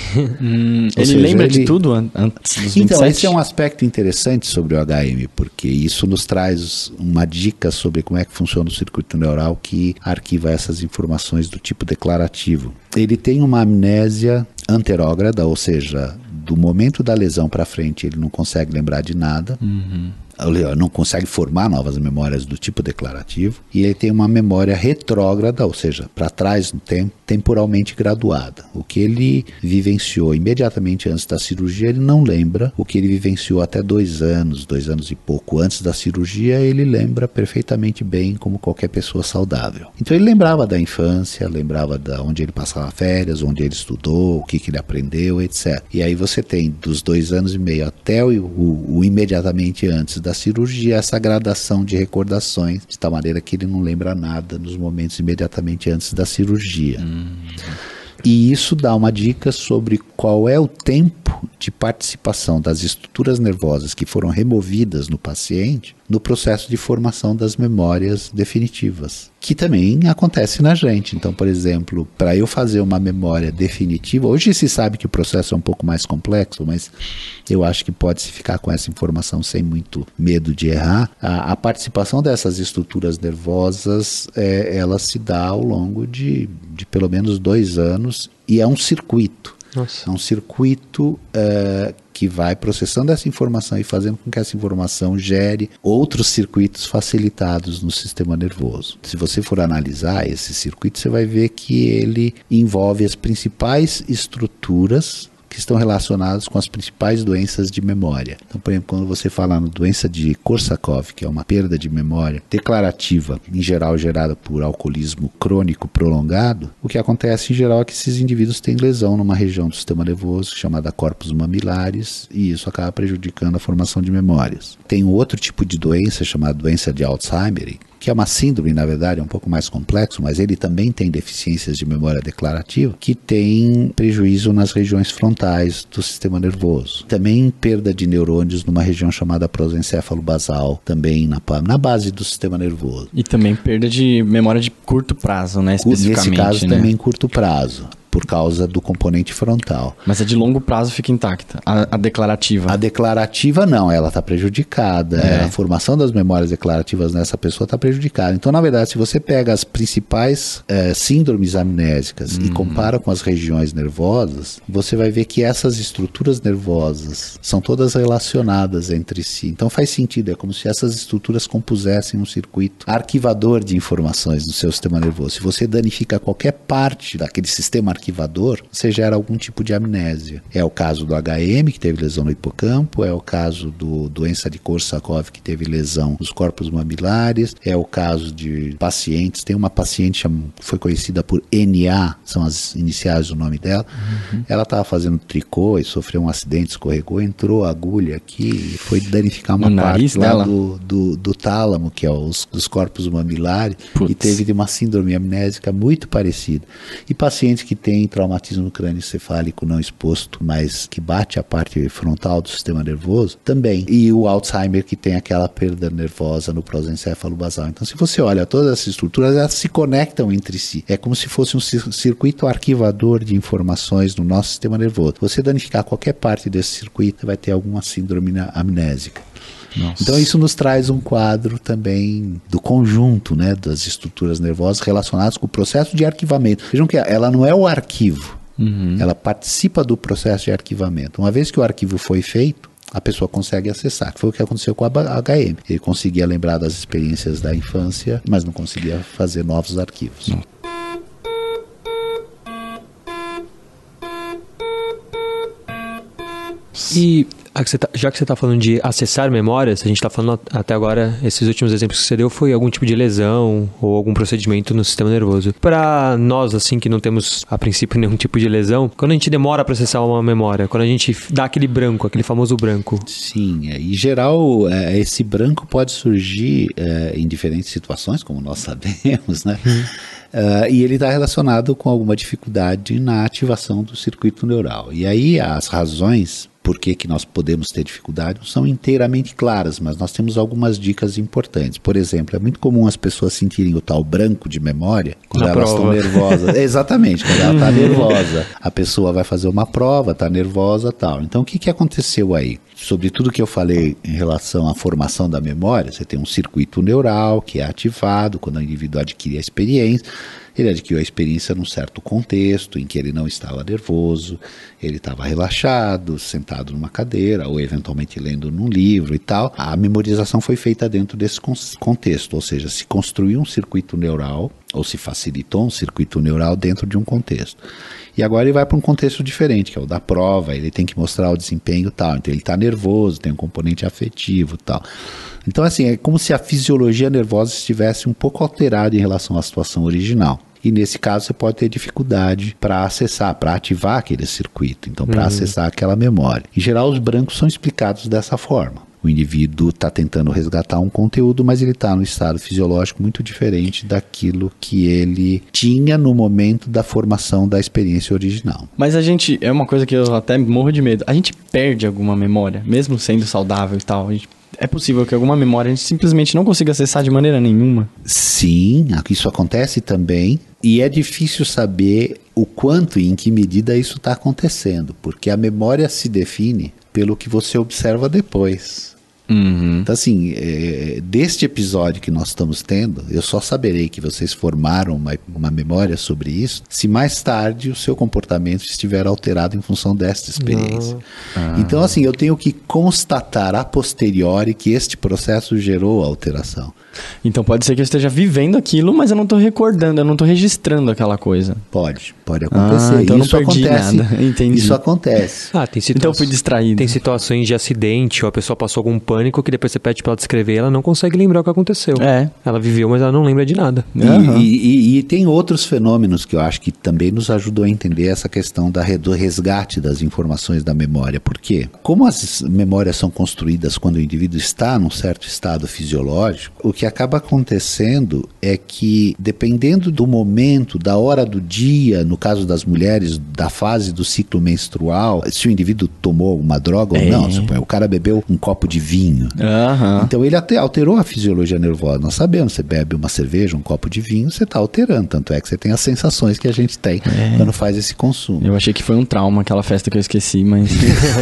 Ele lembra de tudo antes dos 27? Então, esse é um aspecto interessante sobre o HM, porque isso nos traz uma dica sobre como é que funciona o circuito neural que arquiva essas informações do tipo declarativo. Ele tem uma amnésia anterógrada, ou seja, do momento da lesão para frente ele não consegue lembrar de nada, não consegue formar novas memórias do tipo declarativo, e ele tem uma memória retrógrada, ou seja, para trás no tempo, temporalmente graduada. O que ele vivenciou imediatamente antes da cirurgia, ele não lembra. O que ele vivenciou até 2 anos e pouco antes da cirurgia, ele lembra perfeitamente bem, como qualquer pessoa saudável. Então ele lembrava da infância, lembrava de onde ele passava férias, onde ele estudou, o que ele aprendeu, etc. E aí você tem dos 2 anos e meio até o imediatamente antes da cirurgia, essa gradação de recordações, de tal maneira que ele não lembra nada nos momentos imediatamente antes da cirurgia. E isso dá uma dica sobre qual é o tempo tipo de participação das estruturas nervosas que foram removidas no paciente no processo de formação das memórias definitivas, que também acontece na gente. Então, por exemplo, para eu fazer uma memória definitiva, hoje se sabe que o processo é um pouco mais complexo, mas eu acho que pode-se ficar com essa informação sem muito medo de errar. A participação dessas estruturas nervosas, ela se dá ao longo de pelo menos 2 anos, e é um circuito. Nossa. É um circuito que vai processando essa informação e fazendo com que essa informação gere outros circuitos facilitados no sistema nervoso. Se você for analisar esse circuito, você vai ver que ele envolve as principais estruturas que estão relacionados com as principais doenças de memória. Então, por exemplo, quando você fala na doença de Korsakoff, que é uma perda de memória declarativa, em geral gerada por alcoolismo crônico prolongado, o que acontece em geral é que esses indivíduos têm lesão numa região do sistema nervoso chamada corpus mamilares, e isso acaba prejudicando a formação de memórias. Tem um outro tipo de doença chamada doença de Alzheimer, que é uma síndrome, na verdade, é um pouco mais complexo, mas ele também tem deficiências de memória declarativa, que tem prejuízo nas regiões frontais do sistema nervoso. Também perda de neurônios numa região chamada prosencéfalo basal, também na base do sistema nervoso. E também perda de memória de curto prazo, né, especificamente. Nesse caso, né? também curto prazo, por causa do componente frontal. Mas a de longo prazo fica intacta, a declarativa. A declarativa não, ela está prejudicada. A formação das memórias declarativas nessa pessoa está prejudicada. Então, na verdade, se você pega as principais síndromes amnésicas e compara com as regiões nervosas, você vai ver que essas estruturas nervosas são todas relacionadas entre si. Então faz sentido, é como se essas estruturas compusessem um circuito arquivador de informações no seu sistema nervoso. Se você danifica qualquer parte daquele sistema arquivador, você gera algum tipo de amnésia. É o caso do HM, que teve lesão no hipocampo, é o caso do doença de Korsakoff, que teve lesão nos corpos mamilares, é o caso de pacientes, tem uma paciente que foi conhecida por NA, são as iniciais do nome dela, ela estava fazendo tricô e sofreu um acidente, escorregou, entrou a agulha aqui e foi danificar uma parte lá do tálamo, que é dos corpos mamulares, e teve uma síndrome amnésica muito parecida. E pacientes que têm traumatismo crânioencefálico não exposto, mas que bate a parte frontal do sistema nervoso, também. E o Alzheimer, que tem aquela perda nervosa no prosencéfalo basal. Então, se você olha todas essas estruturas, elas se conectam entre si. É como se fosse um circuito arquivador de informações no nosso sistema nervoso. Se você danificar qualquer parte desse circuito, vai ter alguma síndrome amnésica. Nossa. Então isso nos traz um quadro também do conjunto, né, das estruturas nervosas relacionadas com o processo de arquivamento. Vejam que ela não é o arquivo, ela participa do processo de arquivamento. Uma vez que o arquivo foi feito, a pessoa consegue acessar. Foi o que aconteceu com a HM. Ele conseguia lembrar das experiências da infância, mas não conseguia fazer novos arquivos. E já que você está falando de acessar memórias, a gente está falando até agora, esses últimos exemplos que você deu, foi algum tipo de lesão ou algum procedimento no sistema nervoso. Para nós, assim, que não temos, a princípio, nenhum tipo de lesão, quando a gente demora para acessar uma memória, quando a gente dá aquele branco, aquele famoso branco. Sim, em geral, esse branco pode surgir em diferentes situações, como nós sabemos, né? E ele está relacionado com alguma dificuldade na ativação do circuito neural. E aí as razões por que nós podemos ter dificuldade não são inteiramente claras, mas nós temos algumas dicas importantes. Por exemplo, é muito comum as pessoas sentirem o tal branco de memória quando elas estão nervosas. Exatamente, quando ela está nervosa. A pessoa vai fazer uma prova, está nervosa e tal. Então o que aconteceu aí? Sobre tudo que eu falei em relação à formação da memória, você tem um circuito neural que é ativado quando o indivíduo adquire a experiência. Ele adquiriu a experiência num certo contexto em que ele não estava nervoso, ele estava relaxado, sentado numa cadeira ou eventualmente lendo num livro e tal. A memorização foi feita dentro desse contexto, ou seja, se construiu um circuito neural ou se facilitou um circuito neural dentro de um contexto. E agora ele vai para um contexto diferente, que é o da prova, ele tem que mostrar o desempenho e tal. Então ele está nervoso, tem um componente afetivo e tal. Então assim, é como se a fisiologia nervosa estivesse um pouco alterada em relação à situação original. E nesse caso você pode ter dificuldade para acessar, para ativar aquele circuito, então para acessar aquela memória. Em geral os brancos são explicados dessa forma. O indivíduo está tentando resgatar um conteúdo, mas ele está num estado fisiológico muito diferente daquilo que ele tinha no momento da formação da experiência original. Mas a gente, é uma coisa que eu até morro de medo, a gente perde alguma memória, mesmo sendo saudável e tal, é possível que alguma memória a gente simplesmente não consiga acessar de maneira nenhuma? Sim, isso acontece também, e é difícil saber o quanto e em que medida isso está acontecendo, porque a memória se define pelo que você observa depois. Então assim, deste episódio que nós estamos tendo, eu só saberei que vocês formaram uma memória sobre isso se mais tarde o seu comportamento estiver alterado em função desta experiência. Então assim, eu tenho que constatar a posteriori que este processo gerou a alteração. Então pode ser que eu esteja vivendo aquilo, mas eu não estou recordando, eu não estou registrando aquela coisa. Pode acontecer. Então isso eu não perdi acontece, nada. Entendi. Isso acontece. Então eu fui distraído. Tem situações de acidente, ou a pessoa passou algum pânico que depois você pede pra ela descrever e ela não consegue lembrar o que aconteceu. Ela viveu, mas ela não lembra de nada. E tem outros fenômenos que eu acho que também nos ajudam a entender essa questão do resgate das informações da memória. Por quê? Como as memórias são construídas quando o indivíduo está num certo estado fisiológico, o que acaba acontecendo é que, dependendo do momento, da hora do dia, no caso das mulheres, da fase do ciclo menstrual, se o indivíduo tomou uma droga ou não, o cara bebeu um copo de vinho. Então ele até alterou a fisiologia nervosa. Nós sabemos, você bebe uma cerveja, um copo de vinho, você está alterando. Tanto é que você tem as sensações que a gente tem quando faz esse consumo. Eu achei que foi um trauma, aquela festa que eu esqueci, mas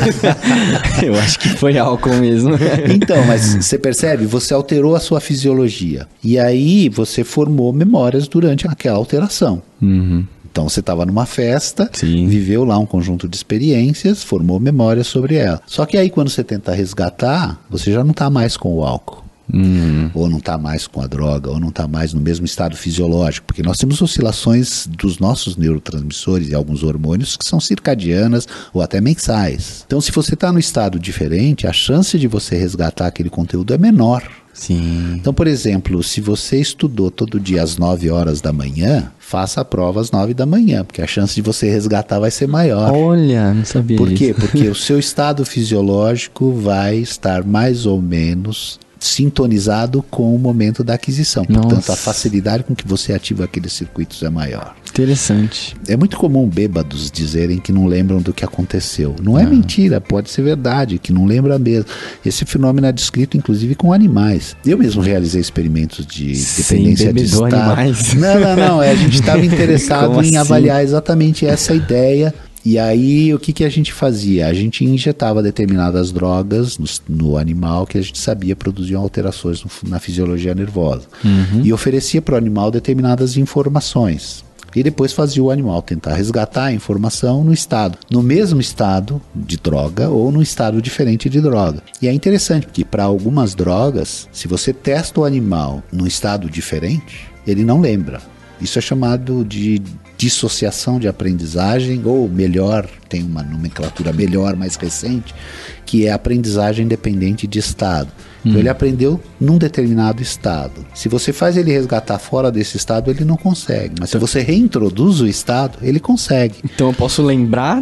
eu acho que foi álcool mesmo. Então, mas você percebe? Você alterou a sua fisiologia. E aí você formou memórias durante aquela alteração. Então você estava numa festa, viveu lá um conjunto de experiências, formou memórias sobre ela. Só que aí quando você tenta resgatar, você já não está mais com o álcool. Ou não está mais com a droga, ou não está mais no mesmo estado fisiológico, porque nós temos oscilações dos nossos neurotransmissores e alguns hormônios que são circadianas ou até mensais. Então se você está no estado diferente, a chance de você resgatar aquele conteúdo é menor. Então, por exemplo, se você estudou todo dia às 9 horas da manhã, faça a prova às 9 da manhã, porque a chance de você resgatar vai ser maior. Olha, não sabia Por quê? disso. Porque o seu estado fisiológico vai estar mais ou menos sintonizado com o momento da aquisição. Portanto, a facilidade com que você ativa aqueles circuitos é maior. Interessante. É muito comum bêbados dizerem que não lembram do que aconteceu. Não é mentira, pode ser verdade, que não lembra mesmo. Esse fenômeno é descrito inclusive com animais. Eu mesmo realizei experimentos de dependência de estado. Animais. Não, a gente estava interessado em avaliar exatamente essa ideia. E aí, o que a gente fazia? A gente injetava determinadas drogas no animal que a gente sabia produziam alterações na fisiologia nervosa. E oferecia para o animal determinadas informações. E depois fazia o animal tentar resgatar a informação no mesmo estado de droga ou num estado diferente de droga. E é interessante porque para algumas drogas, se você testa o animal num estado diferente, ele não lembra. Isso é chamado de dissociação de aprendizagem, ou melhor, tem uma nomenclatura melhor, mais recente, que é aprendizagem dependente de estado. Então ele aprendeu num determinado estado. Se você faz ele resgatar fora desse estado, ele não consegue. Mas se você reintroduz o estado, ele consegue. Então eu posso lembrar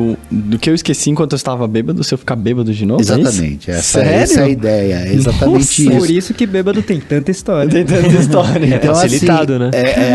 do que eu esqueci enquanto eu estava bêbado, se eu ficar bêbado de novo? Exatamente. É essa é a ideia. É exatamente isso. Por isso que bêbado tem tanta história. Tem tanta história. Então, facilitado, assim, né?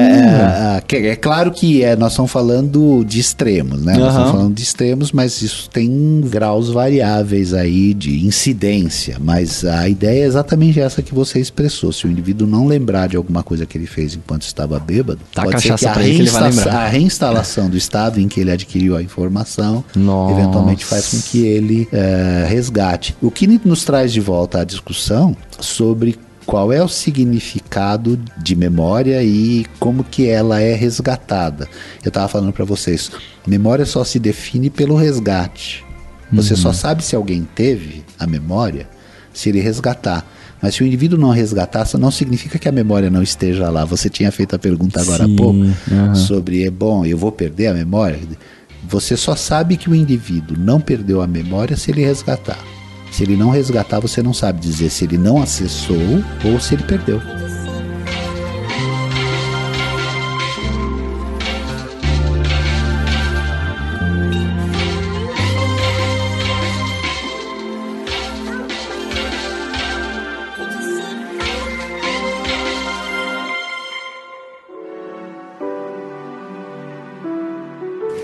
É claro que nós estamos falando de extremos, né? Nós estamos falando de extremos, mas isso tem graus variáveis aí de incidência. Mas a ideia é exatamente essa que você expressou. Se o indivíduo não lembrar de alguma coisa que ele fez enquanto estava bêbado, pode ser que a reinstalação do estado em que ele adquiriu a informação eventualmente faz com que ele resgate. O que nos traz de volta à discussão sobre qual é o significado de memória e como que ela é resgatada. Eu estava falando para vocês, memória só se define pelo resgate. Você só sabe se alguém teve a memória se ele resgatar. Mas se o indivíduo não resgatar, não significa que a memória não esteja lá. Você tinha feito a pergunta agora há pouco sobre, eu vou perder a memória? Você só sabe que o indivíduo não perdeu a memória se ele resgatar. Se ele não resgatar, você não sabe dizer se ele não acessou ou se ele perdeu.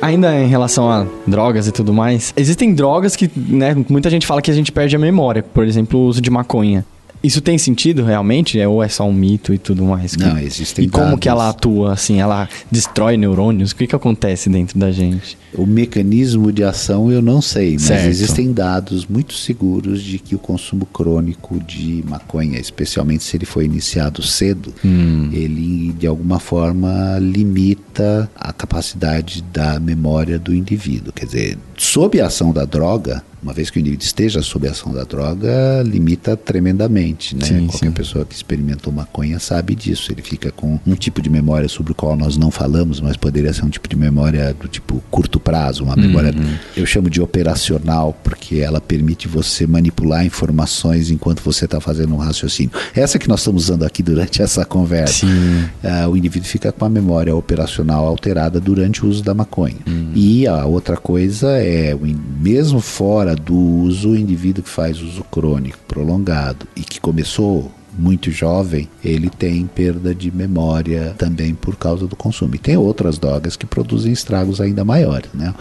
Ainda em relação a drogas e tudo mais, existem drogas que, né, muita gente fala que a gente perde a memória. Por exemplo, o uso de maconha. Isso tem sentido realmente? Ou é só um mito e tudo mais? Não, existem E como dados. que ela atua, assim? Ela destrói neurônios? O que acontece dentro da gente? O mecanismo de ação eu não sei, mas Certo. existem dados muito seguros de que o consumo crônico de maconha, especialmente se ele foi iniciado cedo, ele de alguma forma limita a capacidade da memória do indivíduo. Quer dizer, sob a ação da droga, uma vez que o indivíduo esteja sob a ação da droga, limita tremendamente, né? Sim, Qualquer sim. pessoa que experimentou maconha sabe disso. Ele fica com um tipo de memória sobre o qual nós não falamos, mas poderia ser um tipo de memória do tipo curto prazo, uma memória, eu chamo de operacional, porque ela permite você manipular informações enquanto você está fazendo um raciocínio. Essa que nós estamos usando aqui durante essa conversa. Sim. O indivíduo fica com a memória operacional alterada durante o uso da maconha. E a outra coisa é, mesmo fora do uso, o indivíduo que faz uso crônico prolongado e que começou muito jovem, ele tem perda de memória também por causa do consumo. E tem outras drogas que produzem estragos ainda maiores, né?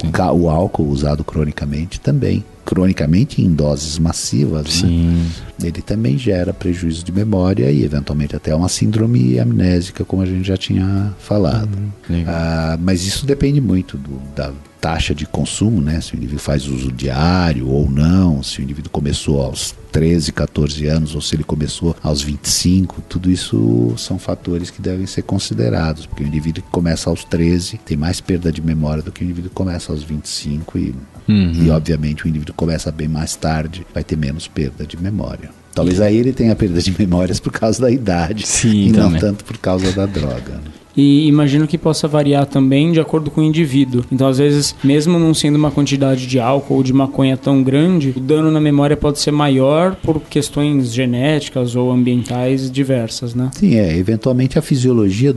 O álcool usado cronicamente também, cronicamente em doses massivas, né? Sim. Ele também gera prejuízo de memória e eventualmente até uma síndrome amnésica, como a gente já tinha falado. Legal. Mas isso depende muito da taxa de consumo, né? Se o indivíduo faz uso diário ou não, se o indivíduo começou aos 13, 14 anos ou se ele começou aos 25, tudo isso são fatores que devem ser considerados, porque o indivíduo que começa aos 13 tem mais perda de memória do que o indivíduo que começa aos 25 e obviamente o indivíduo que começa bem mais tarde vai ter menos perda de memória. Talvez aí ele tenha perda de memórias por causa da idade. Sim, e não também. tanto por causa da droga, né? E imagino que possa variar também de acordo com o indivíduo. Então, às vezes, mesmo não sendo uma quantidade de álcool ou de maconha tão grande, o dano na memória pode ser maior por questões genéticas ou ambientais diversas, né? Sim, eventualmente a fisiologia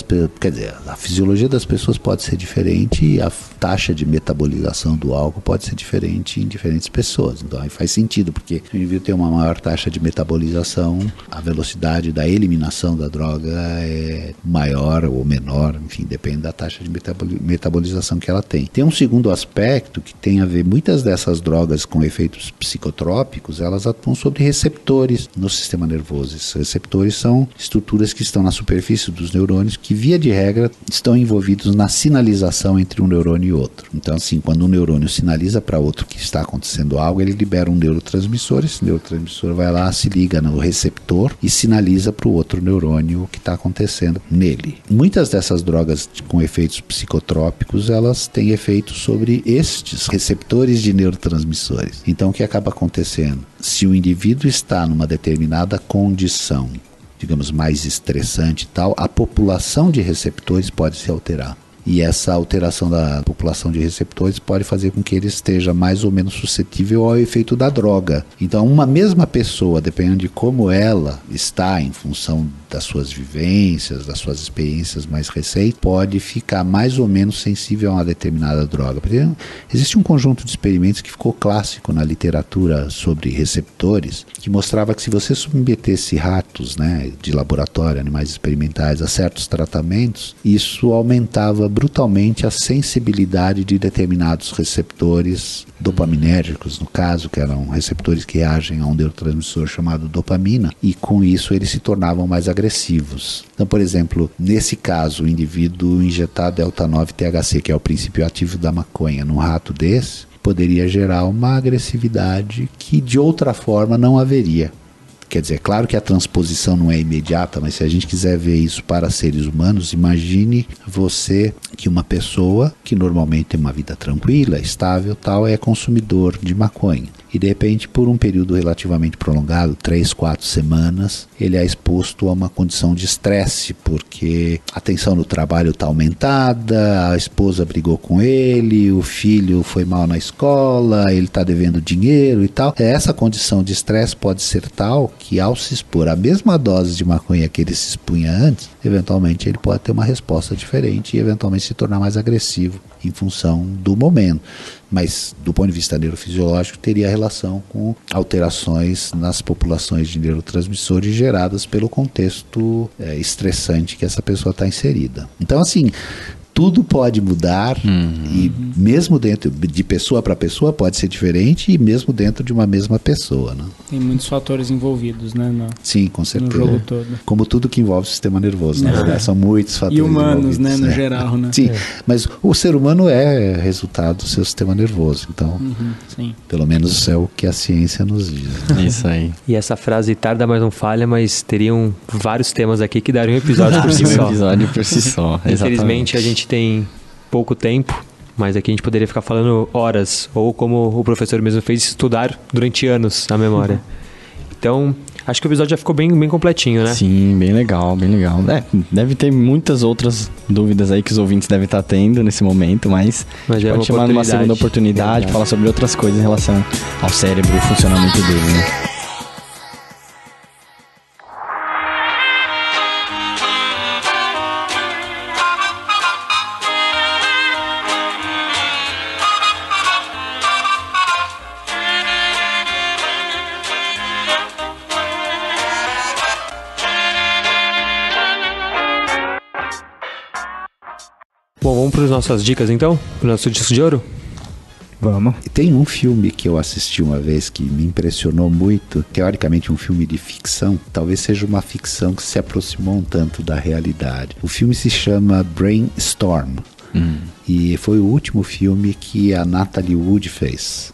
a fisiologia das pessoas pode ser diferente e a taxa de metabolização do álcool pode ser diferente em diferentes pessoas. Então aí faz sentido, porque se o indivíduo tem uma maior taxa de metabolização, a velocidade da eliminação da droga é maior ou menor, enfim, depende da taxa de metabolização que ela tem. Tem um segundo aspecto que tem a ver, muitas dessas drogas com efeitos psicotrópicos, elas atuam sobre receptores no sistema nervoso. Esses receptores são estruturas que estão na superfície dos neurônios que, via de regra, estão envolvidos na sinalização entre um neurônio e outro. Então, assim, quando um neurônio sinaliza para outro que está acontecendo algo, ele libera um neurotransmissor, esse neurotransmissor vai lá, se liga no receptor e sinaliza para o outro neurônio o que está acontecendo nele. Muitas dessas drogas com efeitos psicotrópicos, elas têm efeitos sobre estes receptores de neurotransmissores. Então, o que acaba acontecendo? Se o indivíduo está numa determinada condição, digamos, mais estressante e tal, a população de receptores pode se alterar. E essa alteração da população de receptores pode fazer com que ele esteja mais ou menos suscetível ao efeito da droga. Então, uma mesma pessoa, dependendo de como ela está em função das suas vivências, das suas experiências mais recentes, pode ficar mais ou menos sensível a uma determinada droga. Porque existe um conjunto de experimentos que ficou clássico na literatura sobre receptores, que mostrava que se você submetesse ratos, né, de laboratório, animais experimentais, a certos tratamentos, isso aumentava brutalmente a sensibilidade de determinados receptores dopaminérgicos, no caso, que eram receptores que reagem a um neurotransmissor chamado dopamina, e com isso eles se tornavam mais agressivos. Então, por exemplo, nesse caso, o indivíduo injetar delta-9-THC, que é o princípio ativo da maconha, num rato desse, poderia gerar uma agressividade que de outra forma não haveria. Quer dizer, claro que a transposição não é imediata, mas se a gente quiser ver isso para seres humanos, imagine você que uma pessoa que normalmente tem uma vida tranquila, estável, tal, é consumidor de maconha. E de repente, por um período relativamente prolongado, 3, 4 semanas, ele é exposto a uma condição de estresse, porque a tensão no trabalho está aumentada, a esposa brigou com ele, o filho foi mal na escola, ele está devendo dinheiro e tal. Essa condição de estresse pode ser tal que, ao se expor à mesma dose de maconha que ele se expunha antes, eventualmente ele pode ter uma resposta diferente e eventualmente se tornar mais agressivo em função do momento. Mas, do ponto de vista neurofisiológico, teria relação com alterações nas populações de neurotransmissores geradas pelo contexto estressante que essa pessoa está inserida. Então, assim, tudo pode mudar e mesmo dentro de pessoa para pessoa pode ser diferente e mesmo dentro de uma mesma pessoa, né? Tem muitos fatores envolvidos, né? Sim, com certeza. No jogo todo. Como tudo que envolve o sistema nervoso, na verdade. São muitos fatores E humanos, né? No envolvidos, geral, né? Sim, mas o ser humano é resultado do seu sistema nervoso. Então, Sim. pelo menos isso é o que a ciência nos diz. Isso aí. E essa frase tarda, mas não falha, mas teriam vários temas aqui que dariam um episódio por si Um só. episódio por si só. Infelizmente a gente tem pouco tempo, mas aqui a gente poderia ficar falando horas, ou como o professor mesmo fez, estudar durante anos a memória. Então, acho que o episódio já ficou bem completinho, né? Sim, bem legal, bem legal. Deve ter muitas outras dúvidas aí que os ouvintes devem estar tendo nesse momento, mas é uma pode chamar numa segunda oportunidade, falar sobre outras coisas em relação ao cérebro e o funcionamento dele, né? Bom, vamos para as nossas dicas então? Para o nosso disco de ouro? Vamos. E tem um filme que eu assisti uma vez que me impressionou muito, teoricamente um filme de ficção, talvez seja uma ficção que se aproximou um tanto da realidade. O filme se chama Brainstorm, e foi o último filme que a Natalie Wood fez.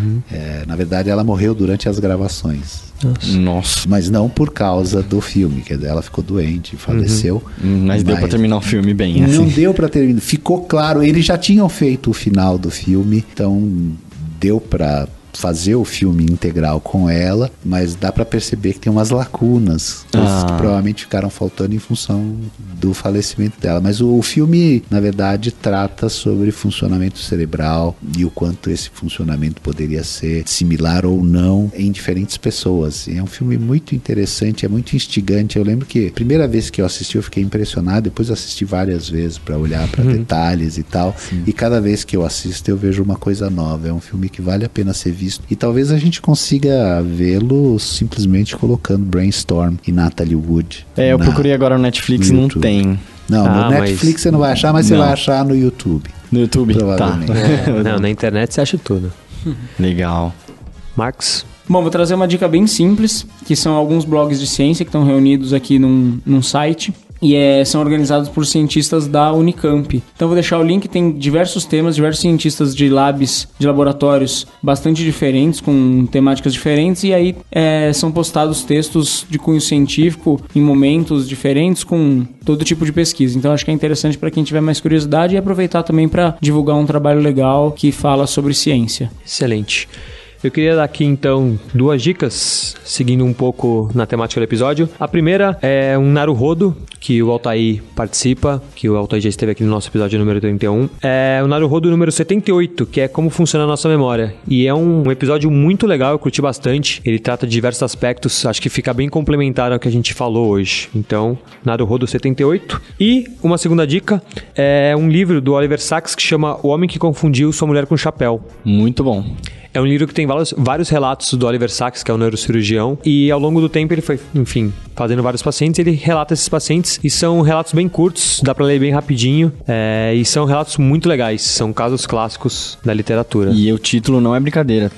Na verdade, ela morreu durante as gravações. Nossa. Mas não por causa do filme, quer dizer, ela ficou doente, faleceu. Mas deu pra terminar o filme bem, assim. Não deu pra terminar, ficou claro, eles já tinham feito o final do filme, então deu pra fazer o filme integral com ela, mas dá pra perceber que tem umas lacunas, coisas que provavelmente ficaram faltando em função do falecimento dela. Mas o filme, na verdade, trata sobre funcionamento cerebral e o quanto esse funcionamento poderia ser similar ou não em diferentes pessoas. E é um filme muito interessante, é muito instigante. Eu lembro que a primeira vez que eu assisti eu fiquei impressionado, depois eu assisti várias vezes pra olhar pra detalhes e tal. E cada vez que eu assisto eu vejo uma coisa nova. É um filme que vale a pena ser visto. E talvez a gente consiga vê-lo simplesmente colocando Brainstorm e Natalie Wood. Eu procurei agora no Netflix e não tem. Não, no Netflix você não vai achar, mas você vai achar no YouTube. No YouTube? Provavelmente. Não, na internet você acha tudo. Legal. Marcos? Bom, vou trazer uma dica bem simples, que são alguns blogs de ciência que estão reunidos aqui num site. E são organizados por cientistas da Unicamp. Então vou deixar o link, tem diversos temas, diversos cientistas de labs, de laboratórios bastante diferentes, com temáticas diferentes, e aí são postados textos de cunho científico em momentos diferentes, com todo tipo de pesquisa. Então acho que é interessante para quem tiver mais curiosidade e aproveitar também para divulgar um trabalho legal que fala sobre ciência. Excelente. Eu queria dar aqui, então, 2 dicas, seguindo um pouco na temática do episódio. A primeira é um Naruhodo, que o Altair participa, que o Altair já esteve aqui no nosso episódio número 31. É o Naruhodo número 78, que é como funciona a nossa memória. E é um episódio muito legal, eu curti bastante. Ele trata de diversos aspectos, acho que fica bem complementar ao que a gente falou hoje. Então, Naruhodo 78. E uma segunda dica é um livro do Oliver Sacks que chama O Homem que Confundiu Sua Mulher com Chapéu. Muito bom. É um livro que tem vários relatos do Oliver Sacks, que é um neurocirurgião, e ao longo do tempo ele foi, enfim, fazendo vários pacientes, ele relata esses pacientes, e são relatos bem curtos, dá pra ler bem rapidinho, e são relatos muito legais, são casos clássicos da literatura. E o título não é brincadeira,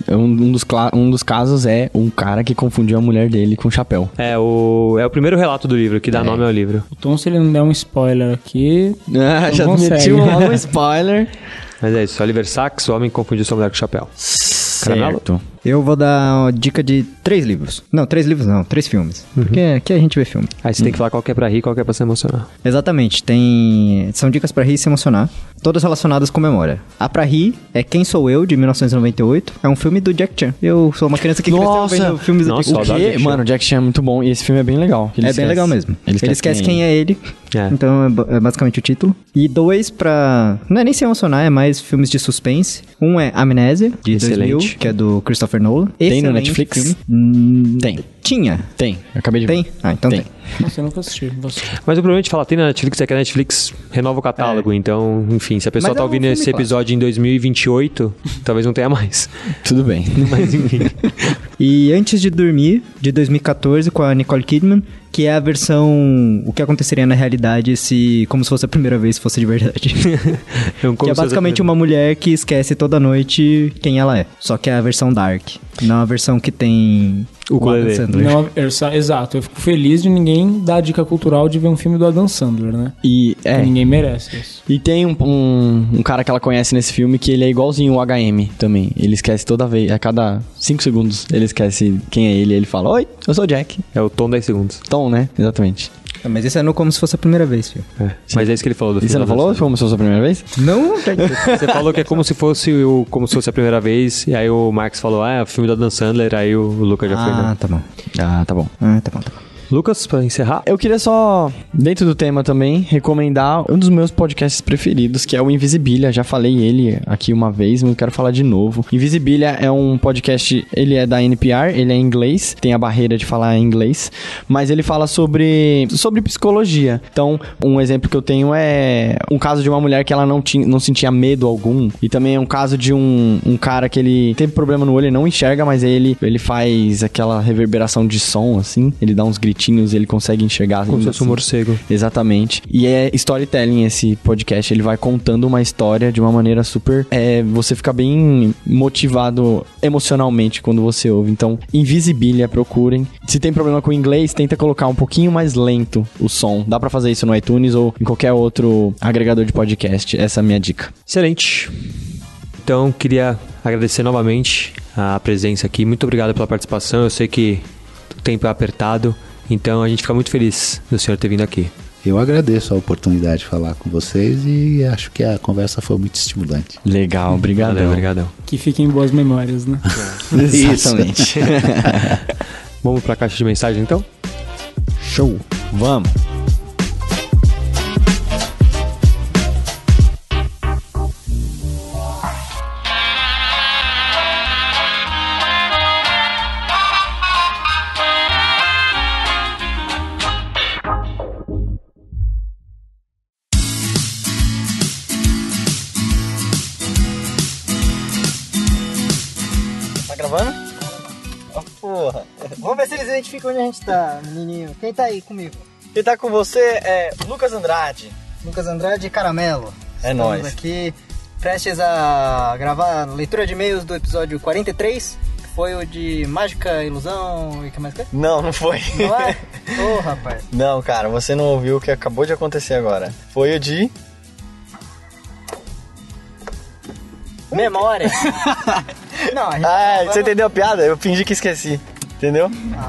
um dos casos é um cara que confundiu a mulher dele com chapéu. É o primeiro relato do livro, que dá nome ao livro. Então, se ele não der um spoiler aqui... Já metiu logo um spoiler. Mas é isso, Oliver Sacks, O Homem que Confundiu Sua Mulher com Chapéu. Certo. Eu vou dar uma dica de 3 livros. Não, 3 livros não, 3 filmes. Porque aqui a gente vê filme. Aí você tem que falar qual que é pra rir e qual que é pra se emocionar. Exatamente, são dicas pra rir e se emocionar, todas relacionadas com memória. A pra rir é Quem Sou Eu, de 1998. É um filme do Jack Chan. Eu sou uma criança que cresceu vendo filmes do Jack Chan. Nossa, O quê? Mano, o Jack Chan é muito bom e esse filme é bem legal. É bem legal mesmo. Ele esquece quem é ele. Então é basicamente o título. E 2 pra... Não é nem se emocionar, é mais filmes de suspense. Um é Amnésia, de 2000, que é do Christopher Nolan. Tem no Netflix? Filme. Tinha. Tem, eu acabei de ver. Tem? Ah, então tem. Nossa, eu nunca assisti. Mas o problema de falar tem na Netflix é que a Netflix renova o catálogo. Então, enfim, se a pessoa Mas tá é um ouvindo filme esse episódio em 2028, talvez não tenha mais. Tudo bem. Mas enfim. E Antes de Dormir, de 2014, com a Nicole Kidman, que é a versão... O que aconteceria na realidade se, como se fosse a primeira vez, fosse de verdade. Que é basicamente uma mulher que esquece toda noite quem ela é. Só que é a versão dark. Não a versão que tem O Adam ukulele. Sandler. Não, exato, eu fico feliz de ninguém dar a dica cultural de ver um filme do Adam Sandler, né? E, Porque ninguém merece isso. E tem um cara que ela conhece nesse filme que ele é igualzinho o HM também. Ele esquece toda vez, a cada 5 segundos, ele esquece quem é ele. Ele fala, oi, eu sou o Jack. É o Tom 10 segundos. Tom, né? Exatamente. Mas isso é no como se fosse a primeira vez, filho. Mas é isso que ele falou do E filme. você não falou como se fosse a primeira vez? Não, Você falou que é como se fosse a primeira vez. E aí o Marcos falou, é o filme do Adam Sandler. Aí o Lucas já foi, né? tá bom. Ah, tá bom. Tá bom. Lucas, pra encerrar. Eu queria só, dentro do tema também, recomendar um dos meus podcasts preferidos, que é o Invisibilia. Já falei ele aqui uma vez, mas eu quero falar de novo. Invisibilia é um podcast, ele é da NPR, ele é em inglês, tem a barreira de falar em inglês, mas ele fala sobre psicologia. Então, um exemplo que eu tenho é um caso de uma mulher que ela não sentia medo algum, e também é um caso de um cara que ele teve problema no olho, ele não enxerga, mas ele faz aquela reverberação de som, assim, ele dá uns gritinhos e ele consegue enxergar. Como se fosse um morcego. Exatamente. E é storytelling esse podcast. Ele vai contando uma história de uma maneira super... você fica bem motivado emocionalmente quando você ouve. Então, Invisibilia, procurem. Se tem problema com o inglês, tenta colocar um pouquinho mais lento o som. Dá pra fazer isso no iTunes ou em qualquer outro agregador de podcast. Essa é a minha dica. Excelente. Então, queria agradecer novamente a presença aqui. Muito obrigado pela participação. Eu sei que o tempo é apertado. Então a gente fica muito feliz do senhor ter vindo aqui. Eu agradeço a oportunidade de falar com vocês e acho que a conversa foi muito estimulante. Legal, obrigado. Obrigadão. Que fiquem boas memórias, né? Exatamente. Vamos pra caixa de mensagem então? Show. Vamos. Vamos ver se eles identificam onde a gente tá, menininho. Quem tá aí comigo? Quem tá com você é Lucas Andrade. Lucas Andrade e Caramelo. É Estamos nóis. aqui prestes a gravar a leitura de e-mails do episódio 43, que foi o de Mágica, Ilusão e o que mais que é? Não foi. Não é? Ô, rapaz. Não, cara, você não ouviu o que acabou de acontecer agora. Foi o de... Memória. Não, a gente... você entendeu a piada? Eu fingi que esqueci. Entendeu?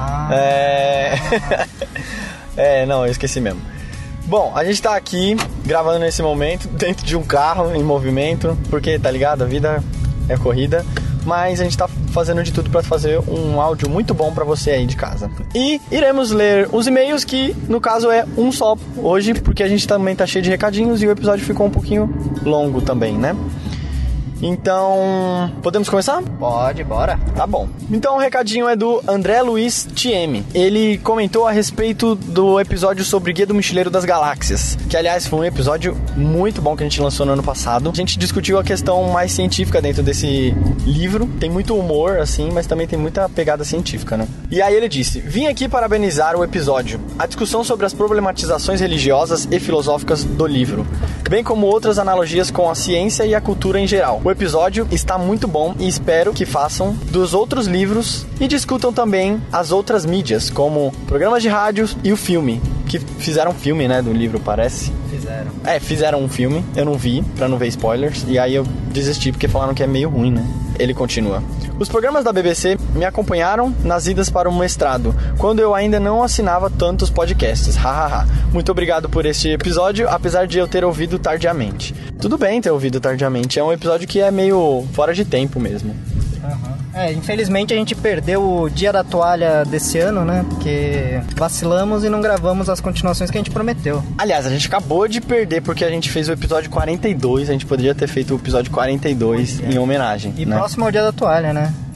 Não, eu esqueci mesmo. Bom, a gente tá aqui gravando nesse momento dentro de um carro em movimento, porque, tá ligado? A vida é corrida, mas a gente tá fazendo de tudo pra fazer um áudio muito bom pra você aí de casa. E iremos ler os e-mails, que no caso é um só hoje, porque a gente também tá cheio de recadinhos e o episódio ficou um pouquinho longo também, né? Então, podemos começar? Pode, bora. Tá bom. Então o recadinho é do André Luiz TM. Ele comentou a respeito do episódio sobre Guia do Mochileiro das Galáxias, que aliás foi um episódio muito bom que a gente lançou no ano passado. A gente discutiu a questão mais científica dentro desse livro. Tem muito humor, assim, mas também tem muita pegada científica, né? E aí ele disse: vim aqui parabenizar o episódio, a discussão sobre as problematizações religiosas e filosóficas do livro, bem como outras analogias com a ciência e a cultura em geral. O episódio está muito bom e espero que façam dos outros livros e discutam também as outras mídias, como programas de rádio e o filme, que fizeram filme, né, do livro, parece. Fizeram um filme, eu não vi, pra não ver spoilers, e aí eu desisti porque falaram que é meio ruim, né? Ele continua: os programas da BBC me acompanharam nas idas para o mestrado, quando eu ainda não assinava tantos podcasts. Hahaha. Muito obrigado por este episódio, apesar de eu ter ouvido tardiamente. Tudo bem ter ouvido tardiamente, é um episódio que é meio fora de tempo mesmo. Infelizmente a gente perdeu o Dia da Toalha desse ano, né? Porque vacilamos e não gravamos as continuações que a gente prometeu. Aliás, a gente acabou de perder porque a gente fez o episódio 42, a gente poderia ter feito o episódio 42 em homenagem. E né? próximo ao Dia da Toalha, né?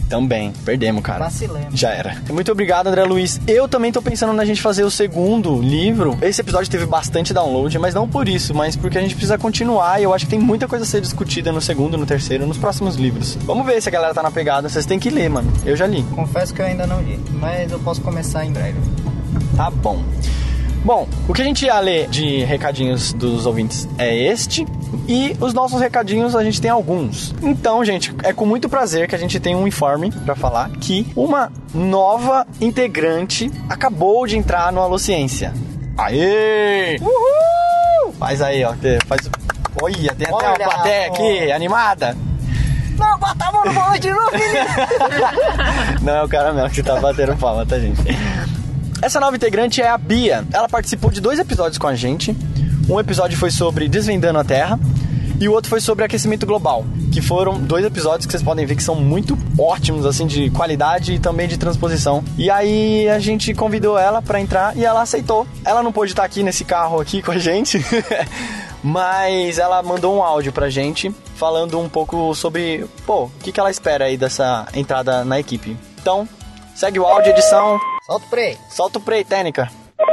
Também, perdemos, cara. Vacilemos. Já era. Muito obrigado, André Luiz. Eu também tô pensando na gente fazer o segundo livro. Esse episódio teve bastante download, mas não por isso, mas porque a gente precisa continuar e eu acho que tem muita coisa a ser discutida no segundo, no terceiro, nos próximos livros. Vamos ver se a galera tá na pegada. Vocês têm que ler, mano. Eu já li. Confesso que eu ainda não li, mas eu posso começar em breve. Tá bom. Bom, o que a gente ia ler de recadinhos dos ouvintes é este. E os nossos recadinhos a gente tem alguns. Então, gente, é com muito prazer que a gente tem um informe pra falar que uma nova integrante acabou de entrar no Alociência. Aê! Uhul! Faz aí, ó. Faz... Olha, tem até uma plateia aqui, animada. Não, bota a mão no volante de novo, menino! Não é o Caramelo que tá batendo palma, tá, gente? Essa nova integrante é a Bia. Ela participou de 2 episódios com a gente. Um episódio foi sobre Desvendando a Terra e o outro foi sobre aquecimento global, que foram 2 episódios que vocês podem ver que são muito ótimos, assim, de qualidade e também de transposição. E aí a gente convidou ela pra entrar e ela aceitou. Ela não pôde estar aqui nesse carro aqui com a gente, mas ela mandou um áudio pra gente falando um pouco sobre, o que ela espera aí dessa entrada na equipe. Então, segue o áudio, edição. Solta o play. Solta o play, técnica.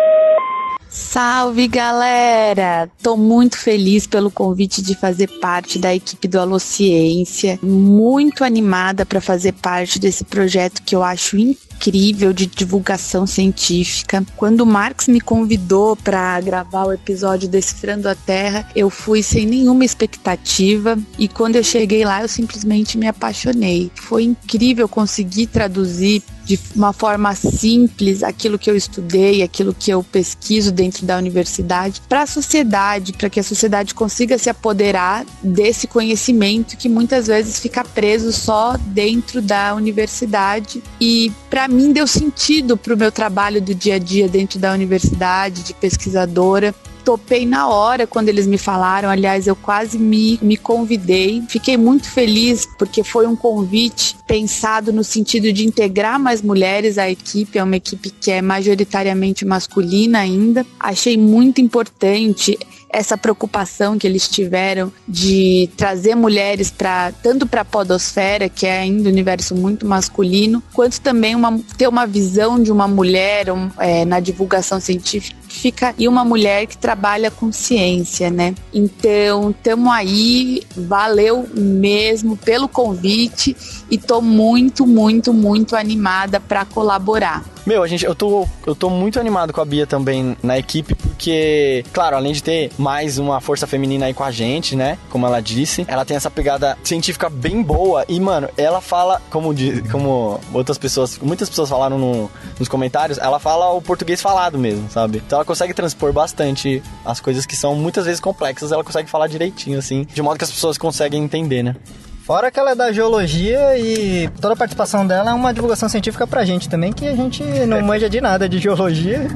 Salve, galera! Tô muito feliz pelo convite de fazer parte da equipe do Alociência. Muito animada para fazer parte desse projeto que eu acho incrível de divulgação científica. Quando o Marx me convidou para gravar o episódio Decifrando a Terra, eu fui sem nenhuma expectativa e quando eu cheguei lá eu simplesmente me apaixonei. Foi incrível conseguir traduzir de uma forma simples aquilo que eu estudei, aquilo que eu pesquiso dentro da universidade para a sociedade, para que a sociedade consiga se apoderar desse conhecimento que muitas vezes fica preso só dentro da universidade. E para mim deu sentido para o meu trabalho do dia a dia dentro da universidade, de pesquisadora. Topei na hora quando eles me falaram, aliás, eu quase me convidei. Fiquei muito feliz porque foi um convite pensado no sentido de integrar mais mulheres à equipe, é uma equipe que é majoritariamente masculina ainda. Achei muito importante essa preocupação que eles tiveram de trazer mulheres tanto para a podosfera, que é ainda um universo muito masculino, quanto também ter uma visão de uma mulher na divulgação científica e uma mulher que trabalha com ciência, né? Então, estamos aí, valeu mesmo pelo convite e tô muito, muito, muito animada para colaborar. Meu, eu tô muito animado com a Bia também na equipe, porque, claro, além de ter mais uma força feminina aí com a gente, né? Como ela disse, ela tem essa pegada científica bem boa e, mano, ela fala, como muitas pessoas falaram nos comentários, ela fala o português falado mesmo, sabe? Então ela consegue transpor bastante as coisas que são muitas vezes complexas, ela consegue falar direitinho, assim, de modo que as pessoas conseguem entender, né? Fora que ela é da geologia e toda a participação dela é uma divulgação científica pra gente também, que a gente não manja de nada de geologia.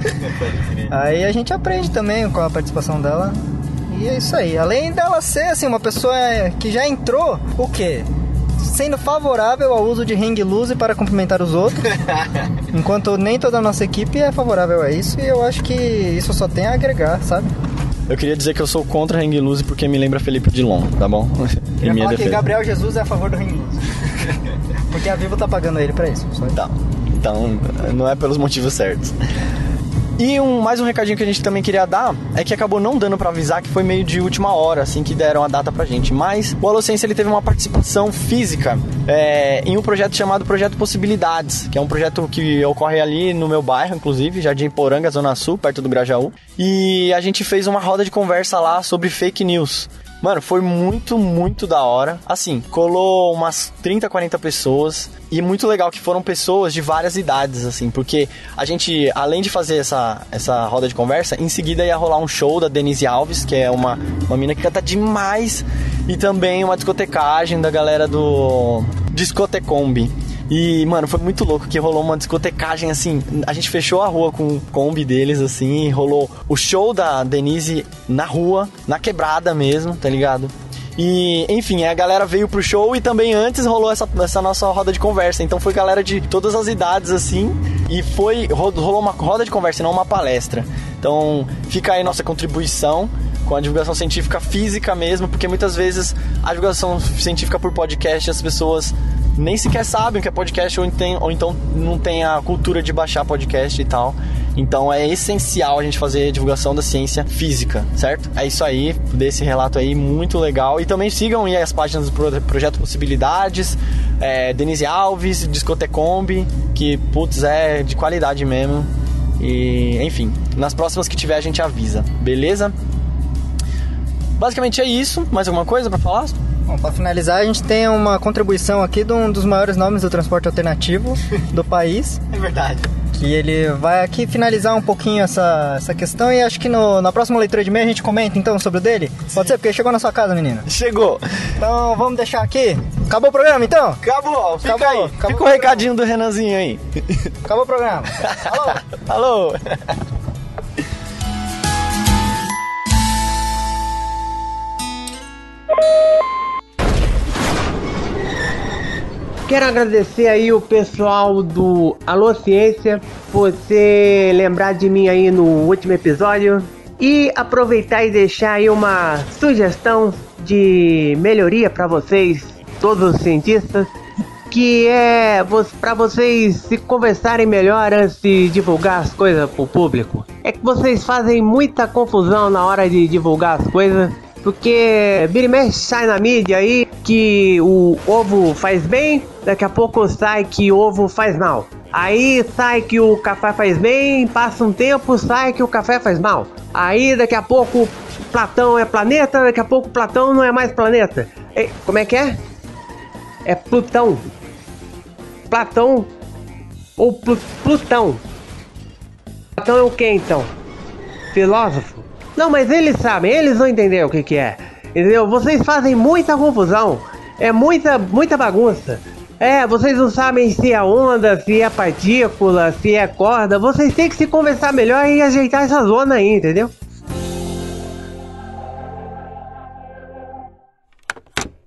Aí a gente aprende também com a participação dela. E é isso aí. Além dela ser, assim, uma pessoa que já entrou, o quê? Sendo favorável ao uso de hang loose para cumprimentar os outros. Enquanto nem toda a nossa equipe é favorável a isso. E eu acho que isso só tem a agregar, sabe? Eu queria dizer que eu sou contra hang loose porque me lembra Felipe Dilon, tá bom? Em minha defesa. Que Gabriel Jesus é a favor do hang loose. Porque a Vivo tá pagando ele pra isso. Só então, não é pelos motivos certos. E mais um recadinho que a gente também queria dar é que acabou não dando pra avisar, que foi meio de última hora, assim, que deram a data pra gente. Mas o Alociência, ele teve uma participação física em um projeto chamado Projeto Possibilidades, que é um projeto que ocorre ali no meu bairro, inclusive, Jardim Poranga, Zona Sul, perto do Grajaú. E a gente fez uma roda de conversa lá sobre fake news. Mano, foi muito, muito da hora. Assim, colou umas 30, 40 pessoas. E muito legal que foram pessoas de várias idades, assim. Porque a gente, além de fazer essa roda de conversa, em seguida ia rolar um show da Denise Alves, que é uma mina que canta demais. E também uma discotecagem da galera do Discotecombi. E, mano, foi muito louco que rolou uma discotecagem, assim, a gente fechou a rua com o Kombi deles, assim, e rolou o show da Denise na rua, na quebrada mesmo, tá ligado? E, enfim, a galera veio pro show e também antes rolou essa nossa roda de conversa. Então foi galera de todas as idades, assim, e rolou uma roda de conversa, não uma palestra. Então fica aí nossa contribuição com a divulgação científica física mesmo, porque muitas vezes a divulgação científica por podcast as pessoas nem sequer sabem o que é podcast ou então não tem a cultura de baixar podcast e tal. Então é essencial a gente fazer a divulgação da ciência física, certo? É isso aí, desse relato aí, muito legal. E também sigam aí as páginas do Projeto Possibilidades, Denise Alves, Discotecombi, que, putz, é de qualidade mesmo. E, enfim, nas próximas que tiver a gente avisa, beleza? Basicamente é isso. Mais alguma coisa pra falar? Bom, para finalizar, a gente tem uma contribuição aqui de um dos maiores nomes do transporte alternativo do país. É verdade. Que ele vai aqui finalizar um pouquinho essa questão e acho que na próxima leitura de e-mail a gente comenta então sobre o dele. Sim. Pode ser? Porque chegou na sua casa, menina. Chegou. Então vamos deixar aqui. Acabou o programa então? Acabou. Fica aí. Fica o recadinho do Renanzinho aí. Acabou o programa. Alô. Alô. Quero agradecer aí o pessoal do Alô Ciência por você lembrar de mim aí no último episódio e aproveitar e deixar aí uma sugestão de melhoria para vocês, todos os cientistas, que é para vocês se conversarem melhor antes de divulgar as coisas pro público. É que vocês fazem muita confusão na hora de divulgar as coisas. Porque vira e mexe sai na mídia aí que o ovo faz bem, daqui a pouco sai que o ovo faz mal. Aí sai que o café faz bem, passa um tempo, sai que o café faz mal. Aí daqui a pouco Platão é planeta, daqui a pouco Platão não é mais planeta. Como é que é? É Plutão. Platão ou Plutão. Platão é o que então? Filósofo? Não, mas eles sabem, eles vão entender o que é. Entendeu? Vocês fazem muita confusão. É muita bagunça. Vocês não sabem se é onda, se é partícula, se é corda. Vocês têm que se conversar melhor e ajeitar essa zona aí, entendeu?